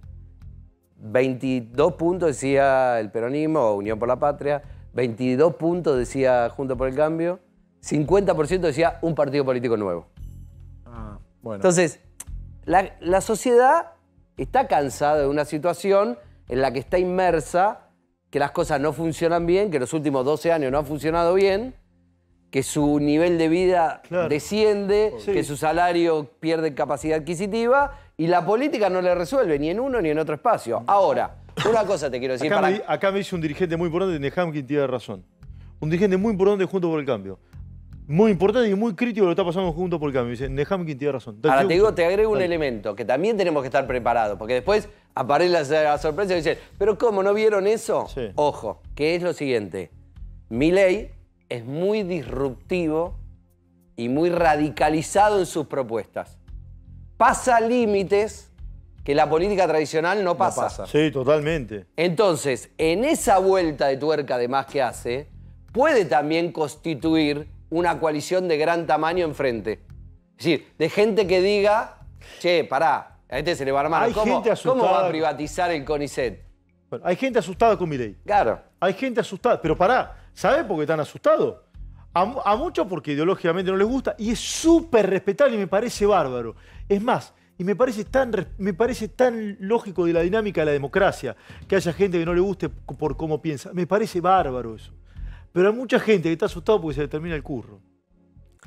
22 puntos decía el peronismo o Unión por la Patria, 22 puntos decía Juntos por el Cambio, 50% decía un partido político nuevo. Bueno. Entonces, la sociedad está cansada de una situación en la que está inmersa, que las cosas no funcionan bien, que los últimos 12 años no han funcionado bien, que su nivel de vida desciende, que su salario pierde capacidad adquisitiva y la política no le resuelve ni en uno ni en otro espacio. Ahora, una cosa te quiero decir. Acá me dice un dirigente muy importante, Nehamkin tiene razón. Un dirigente muy importante Juntos por el Cambio. Muy importante y muy crítico lo que está pasando Juntos por el Cambio. Dice, Nehamkin tiene razón. Ahora te agrego un elemento que también tenemos que estar preparados, porque después aparece la sorpresa y dicen, ¿pero cómo? ¿No vieron eso? Sí. Ojo, que es lo siguiente. Milei es muy disruptivo y muy radicalizado en sus propuestas. Pasa límites que la política tradicional no pasa. Sí, totalmente. Entonces, en esa vuelta de tuerca además que hace, puede también constituir una coalición de gran tamaño enfrente. Es decir, de gente que diga, che, pará, a este se le va a armar. ¿Cómo va a privatizar el CONICET? Bueno, hay gente asustada con Milei. Claro. Hay gente asustada, pero pará, ¿sabés por qué están asustados? A muchos porque ideológicamente no les gusta y es súper respetable y me parece bárbaro. Es más, y me parece tan lógico de la dinámica de la democracia que haya gente que no le guste por cómo piensa. Me parece bárbaro eso. Pero hay mucha gente que está asustada porque se le termina el curro.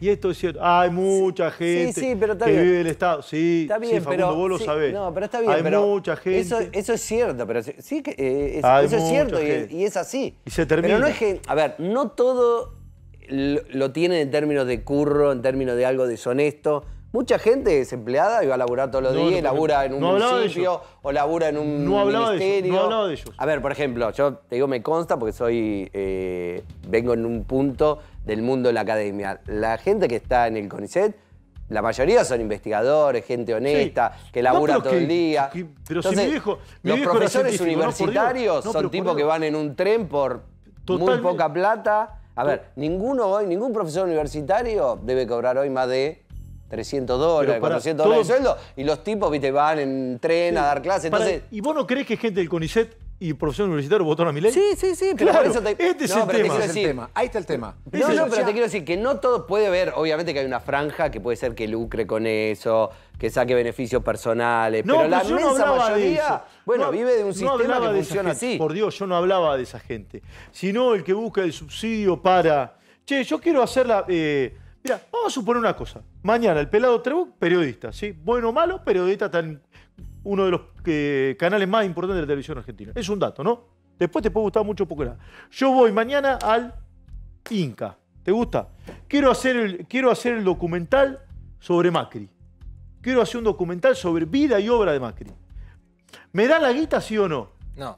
Y esto es cierto. Hay mucha gente pero está que bien. vive del Estado. Sí, Está bien, sí, Facundo, pero vos lo sabés. No, pero está bien. Hay pero mucha gente. Eso es cierto, pero sí que Hay eso es cierto mucha gente. y es así. Y se termina. Pero no es que, a ver, no todo lo tienen en términos de curro, en términos de algo deshonesto. Mucha gente es empleada y va a laburar todos los días, y labura en un municipio o labura en un ministerio. No hablaba de ellos. A ver, por ejemplo, yo te digo, me consta porque vengo en un punto del mundo de la academia. La gente que está en el CONICET, la mayoría son investigadores, gente honesta, que labura todo el día. Pero Entonces, si mi viejo los era profesores científico, universitarios son tipos que van en un tren por muy poca plata. A ver, ningún profesor universitario debe cobrar hoy más de $300, $400 de sueldo, y los tipos, viste, van en tren a dar clases. Entonces, ¿Y vos no creés que gente del CONICET y profesor universitario votaron a Milei? Sí, pero por eso te... Este es el tema. Ahí está el tema. No, pero te quiero decir que no todo puede haber, obviamente que hay una franja que puede ser que lucre con eso, que saque beneficios personales, pero la inmensa mayoría, vive de un sistema que funciona así. Por Dios, yo no hablaba de esa gente, sino el que busca el subsidio para... Che, yo quiero hacerla... Mira, vamos a suponer una cosa. Mañana el pelado Trebuch, periodista, ¿sí? Bueno o malo, periodista está en uno de los canales más importantes de la televisión argentina. Es un dato, ¿no? Después te puede gustar mucho poco nada. Yo voy mañana al Inca. ¿Te gusta? Quiero hacer el documental sobre Macri. Quiero hacer un documental sobre vida y obra de Macri. ¿Me dan la guita, sí o no? No.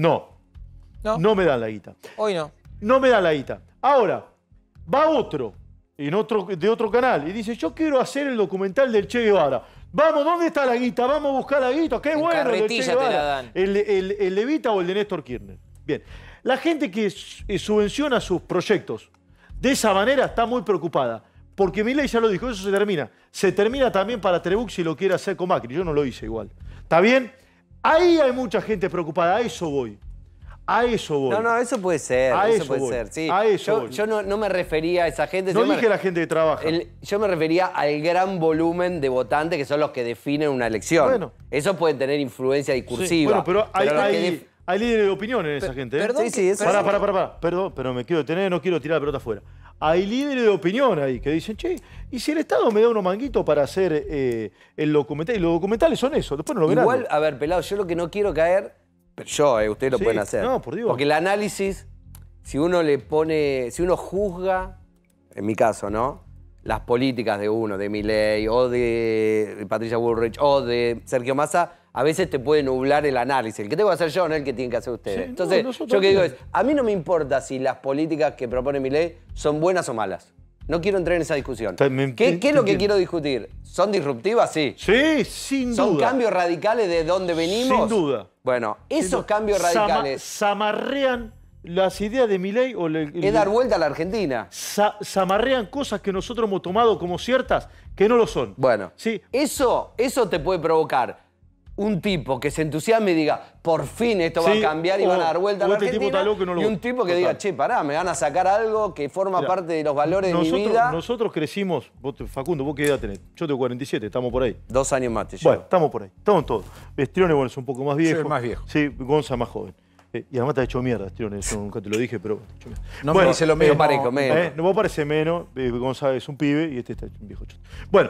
No me dan la guita. Hoy no. No me dan la guita. Ahora, va otro de otro canal y dice, yo quiero hacer el documental del Che Guevara. Vamos, ¿dónde está la guita? Vamos a buscar la guita. Qué bueno el del Che Guevara. te la dan. El de Evita o el de Néstor Kirchner. Bien. La gente que subvenciona sus proyectos de esa manera está muy preocupada. Porque Milei ya lo dijo, eso se termina. Se termina también para Trebuch si lo quiere hacer con Macri. Yo no lo hice igual. ¿Está bien? Ahí hay mucha gente preocupada. A eso voy. A eso voy. No, eso puede ser. Eso puede ser, sí. A eso voy. Yo no me refería a esa gente. No dije la gente que trabaja. Yo me refería al gran volumen de votantes que son los que definen una elección. Bueno. Eso puede tener influencia discursiva. Sí, bueno, pero hay líderes de opinión en esa gente. Perdón, sí, eso Pará. Perdón, pero me quiero detener, no quiero tirar la pelota afuera. Hay líderes de opinión ahí que dicen, che, ¿y si el Estado me da unos manguitos para hacer el documental? Y los documentales son eso, después no lo verán. Igual, a ver, pelado, yo lo que no quiero caer... Pero ustedes lo pueden hacer. No, por Dios. Porque el análisis, si uno juzga, en mi caso, ¿no? Las políticas de uno, de Milei, o de Patricia Bullrich, o de Sergio Massa, a veces te puede nublar el análisis. El que tengo que hacer yo, no el que tienen que hacer ustedes. Sí, entonces, yo que digo es, a mí no me importa si las políticas que propone Milei son buenas o malas. No quiero entrar en esa discusión. ¿Qué es lo que quiero discutir? ¿Son disruptivas? Sí. Sí, sin duda. ¿Son cambios radicales de dónde venimos? Sin duda. Bueno, esos cambios radicales... Zamarrean las ideas de Milei o... Es dar vuelta a la Argentina. Zamarrean cosas que nosotros hemos tomado como ciertas que no lo son. Bueno, sí. Eso te puede provocar un tipo que se entusiasme y diga, por fin esto va a cambiar y van a dar vuelta a la Argentina. Tipo loco, no y un tipo que diga, che, pará, me van a sacar algo que forma parte de los valores de mi vida. Nosotros crecimos, Facundo, ¿vos qué edad tenés? Yo tengo 47, estamos por ahí. 2 años más te llevo. Bueno, estamos por ahí, estamos todos. Strione, bueno, es un poco más viejo. Sí, más viejo. Sí, Gonza más joven. Y además te ha hecho mierda, Strione, eso nunca te lo dije, pero... No me dice lo mismo. Parezco menos. No vos parece menos, Gonza es un pibe y este está un viejo choto. Bueno,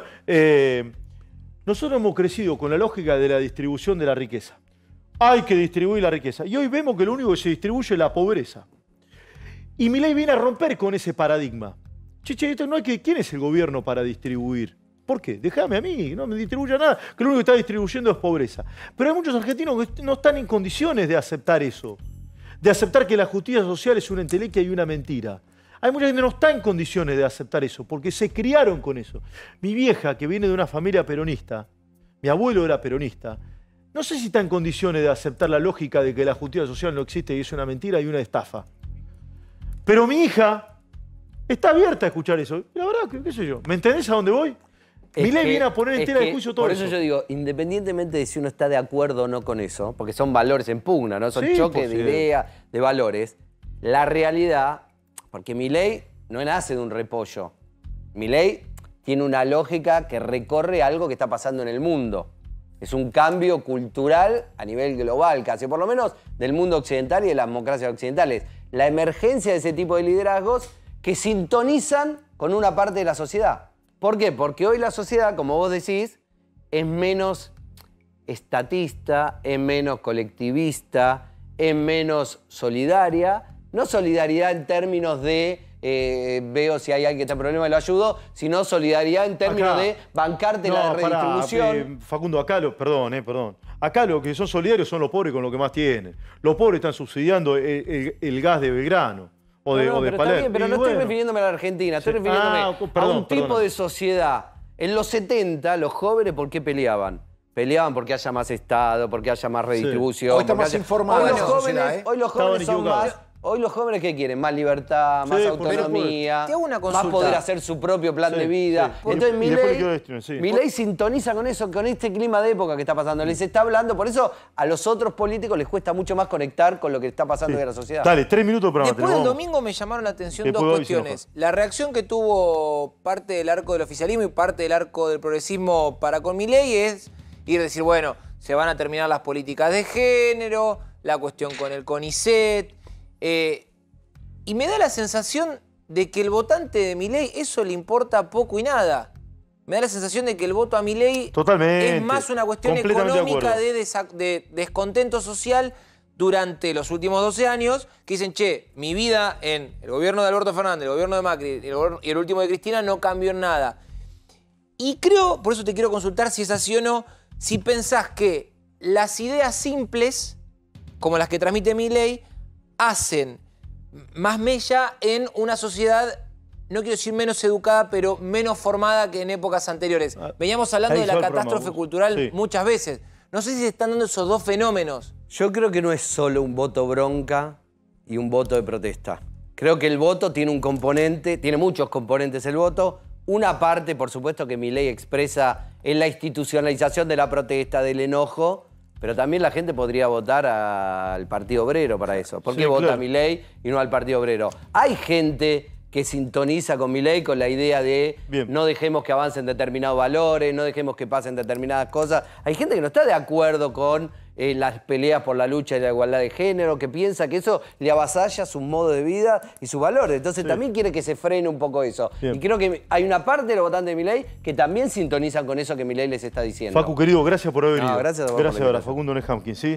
nosotros hemos crecido con la lógica de la distribución de la riqueza. Hay que distribuir la riqueza. Y hoy vemos que lo único que se distribuye es la pobreza. Y Milei viene a romper con ese paradigma. Che, no hay que... ¿Quién es el gobierno para distribuir? ¿Por qué? Déjame a mí, no me distribuya nada, que lo único que está distribuyendo es pobreza. Pero hay muchos argentinos que no están en condiciones de aceptar eso. De aceptar que la justicia social es una entelequia y una mentira. Hay mucha gente que no está en condiciones de aceptar eso, porque se criaron con eso. Mi vieja, que viene de una familia peronista, mi abuelo era peronista, no sé si está en condiciones de aceptar la lógica de que la justicia social no existe y es una mentira y una estafa. Pero mi hija está abierta a escuchar eso. Y la verdad, qué sé yo, ¿me entendés a dónde voy? Milei viene a poner en tela de juicio todo eso. Por eso yo digo, independientemente de si uno está de acuerdo o no con eso, porque son valores en pugna, ¿no? Son choques de ideas, de valores, la realidad... Porque Milei no nace de un repollo. Milei tiene una lógica que recorre algo que está pasando en el mundo. Es un cambio cultural a nivel global, casi por lo menos del mundo occidental y de las democracias occidentales. La emergencia de ese tipo de liderazgos que sintonizan con una parte de la sociedad. ¿Por qué? Porque hoy la sociedad, como vos decís, es menos estatista, es menos colectivista, es menos solidaria. No solidaridad en términos de veo si hay alguien que está en problema y lo ayudo, sino solidaridad en términos de bancarte la redistribución. Facundo, acá perdón. Acá lo que son solidarios son los pobres con lo que más tienen. Los pobres están subsidiando el gas de Belgrano o de pero Palermo. Bien, pero no estoy refiriéndome a la Argentina, estoy refiriéndome a un tipo de sociedad. En los 70, los jóvenes, ¿por qué peleaban? Peleaban porque haya más Estado, porque haya más redistribución. Hoy está más informada la sociedad, Hoy los jóvenes son más... Hoy los jóvenes, ¿qué quieren? Más libertad, más autonomía, más poder hacer su propio plan de vida. Entonces Milei sintoniza con eso, con este clima de época que está pasando. Les está hablando, por eso a los otros políticos les cuesta mucho más conectar con lo que está pasando en la sociedad. Dale, 3 minutos para Después del domingo me llamaron la atención dos cuestiones. La reacción que tuvo parte del arco del oficialismo y parte del arco del progresismo para con Milei es ir a decir, bueno, se van a terminar las políticas de género, la cuestión con el CONICET. Y me da la sensación de que el votante de Milei eso le importa poco y nada. Me da la sensación de que el voto a Milei es más una cuestión económica de descontento social durante los últimos 12 años, que dicen, che, mi vida en el gobierno de Alberto Fernández, el gobierno de Macri y el último de Cristina no cambió en nada. Y creo, por eso te quiero consultar si es así o no, si pensás que las ideas simples, como las que transmite Milei, hacen más mella en una sociedad, no quiero decir menos educada, pero menos formada que en épocas anteriores. Veníamos hablando de la catástrofe cultural muchas veces. No sé si se están dando esos dos fenómenos. Yo creo que no es solo un voto bronca y un voto de protesta. Creo que el voto tiene un componente, tiene muchos componentes el voto. Una parte, por supuesto, que Milei expresa en la institucionalización de la protesta, del enojo, pero también la gente podría votar al Partido Obrero para eso. ¿Por qué vota a Milei y no al Partido Obrero? Hay gente que sintoniza con Milei con la idea de no dejemos que avancen determinados valores, no dejemos que pasen determinadas cosas. Hay gente que no está de acuerdo con las peleas por la lucha y la igualdad de género, que piensa que eso le avasalla su modo de vida y sus valores. Entonces también quiere que se frene un poco eso. Y creo que hay una parte de los votantes de Milei que también sintonizan con eso que Milei les está diciendo. Facu, querido, gracias por haber venido. Gracias a vos. Gracias ahora, Facundo Nehamkin, ¿sí?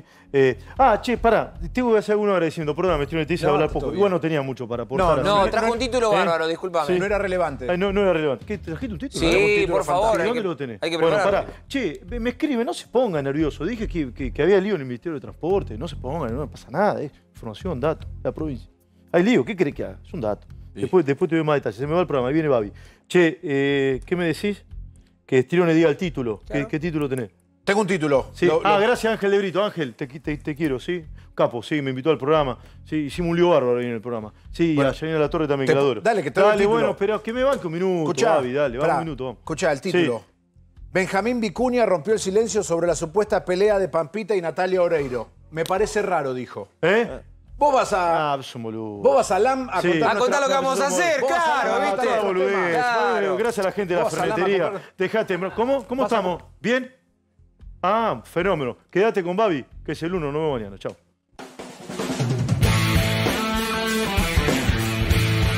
Pará, tengo que hacer algún agradecimiento. Perdóname, estoy en el de hablar poco. Igual no tenía mucho para aportar. No, trajo un título bárbaro, discúlpame. No era relevante. No era relevante. ¿Qué, trajiste un título? Sí, por favor. ¿Dónde lo tenés? Hay que bueno, pará. Che, me escribe, no se ponga nervioso. Dije que había lío en el Ministerio de Transporte. No se ponga, no pasa nada. Es información, dato, la provincia. Hay lío, ¿qué querés que haga? Es un dato. Después te doy más detalles. Se me va el programa, ahí viene Babi. Che, ¿qué me decís? Que Estirón le diga el título. Claro. ¿Qué título tenés? Tengo un título. Sí. Gracias Ángel de Brito. Ángel, te quiero, ¿sí? Capo, sí, me invitó al programa. Sí, hicimos un lío bárbaro ahí en el programa. Sí, bueno, y a Janina La Torre también, que la adoro. Dale, que te doy el título. Bueno, pero que me banque un minuto, escuchá, Babi, dale, vamos un minuto, vamos. Escuchá, el título. Sí. Benjamín Vicuña rompió el silencio sobre la supuesta pelea de Pampita y Natalia Oreiro. Me parece raro, dijo. Vos vas a... Vos vas a LAM a contar... A contar lo que vamos a hacer, claro, ¿viste? Claro. Gracias a la gente de la ferretería. Dejate... ¿Cómo estamos? ¿Bien? Fenómeno. Quédate con Babi, que es el 1. Nos vemos mañana. Chao.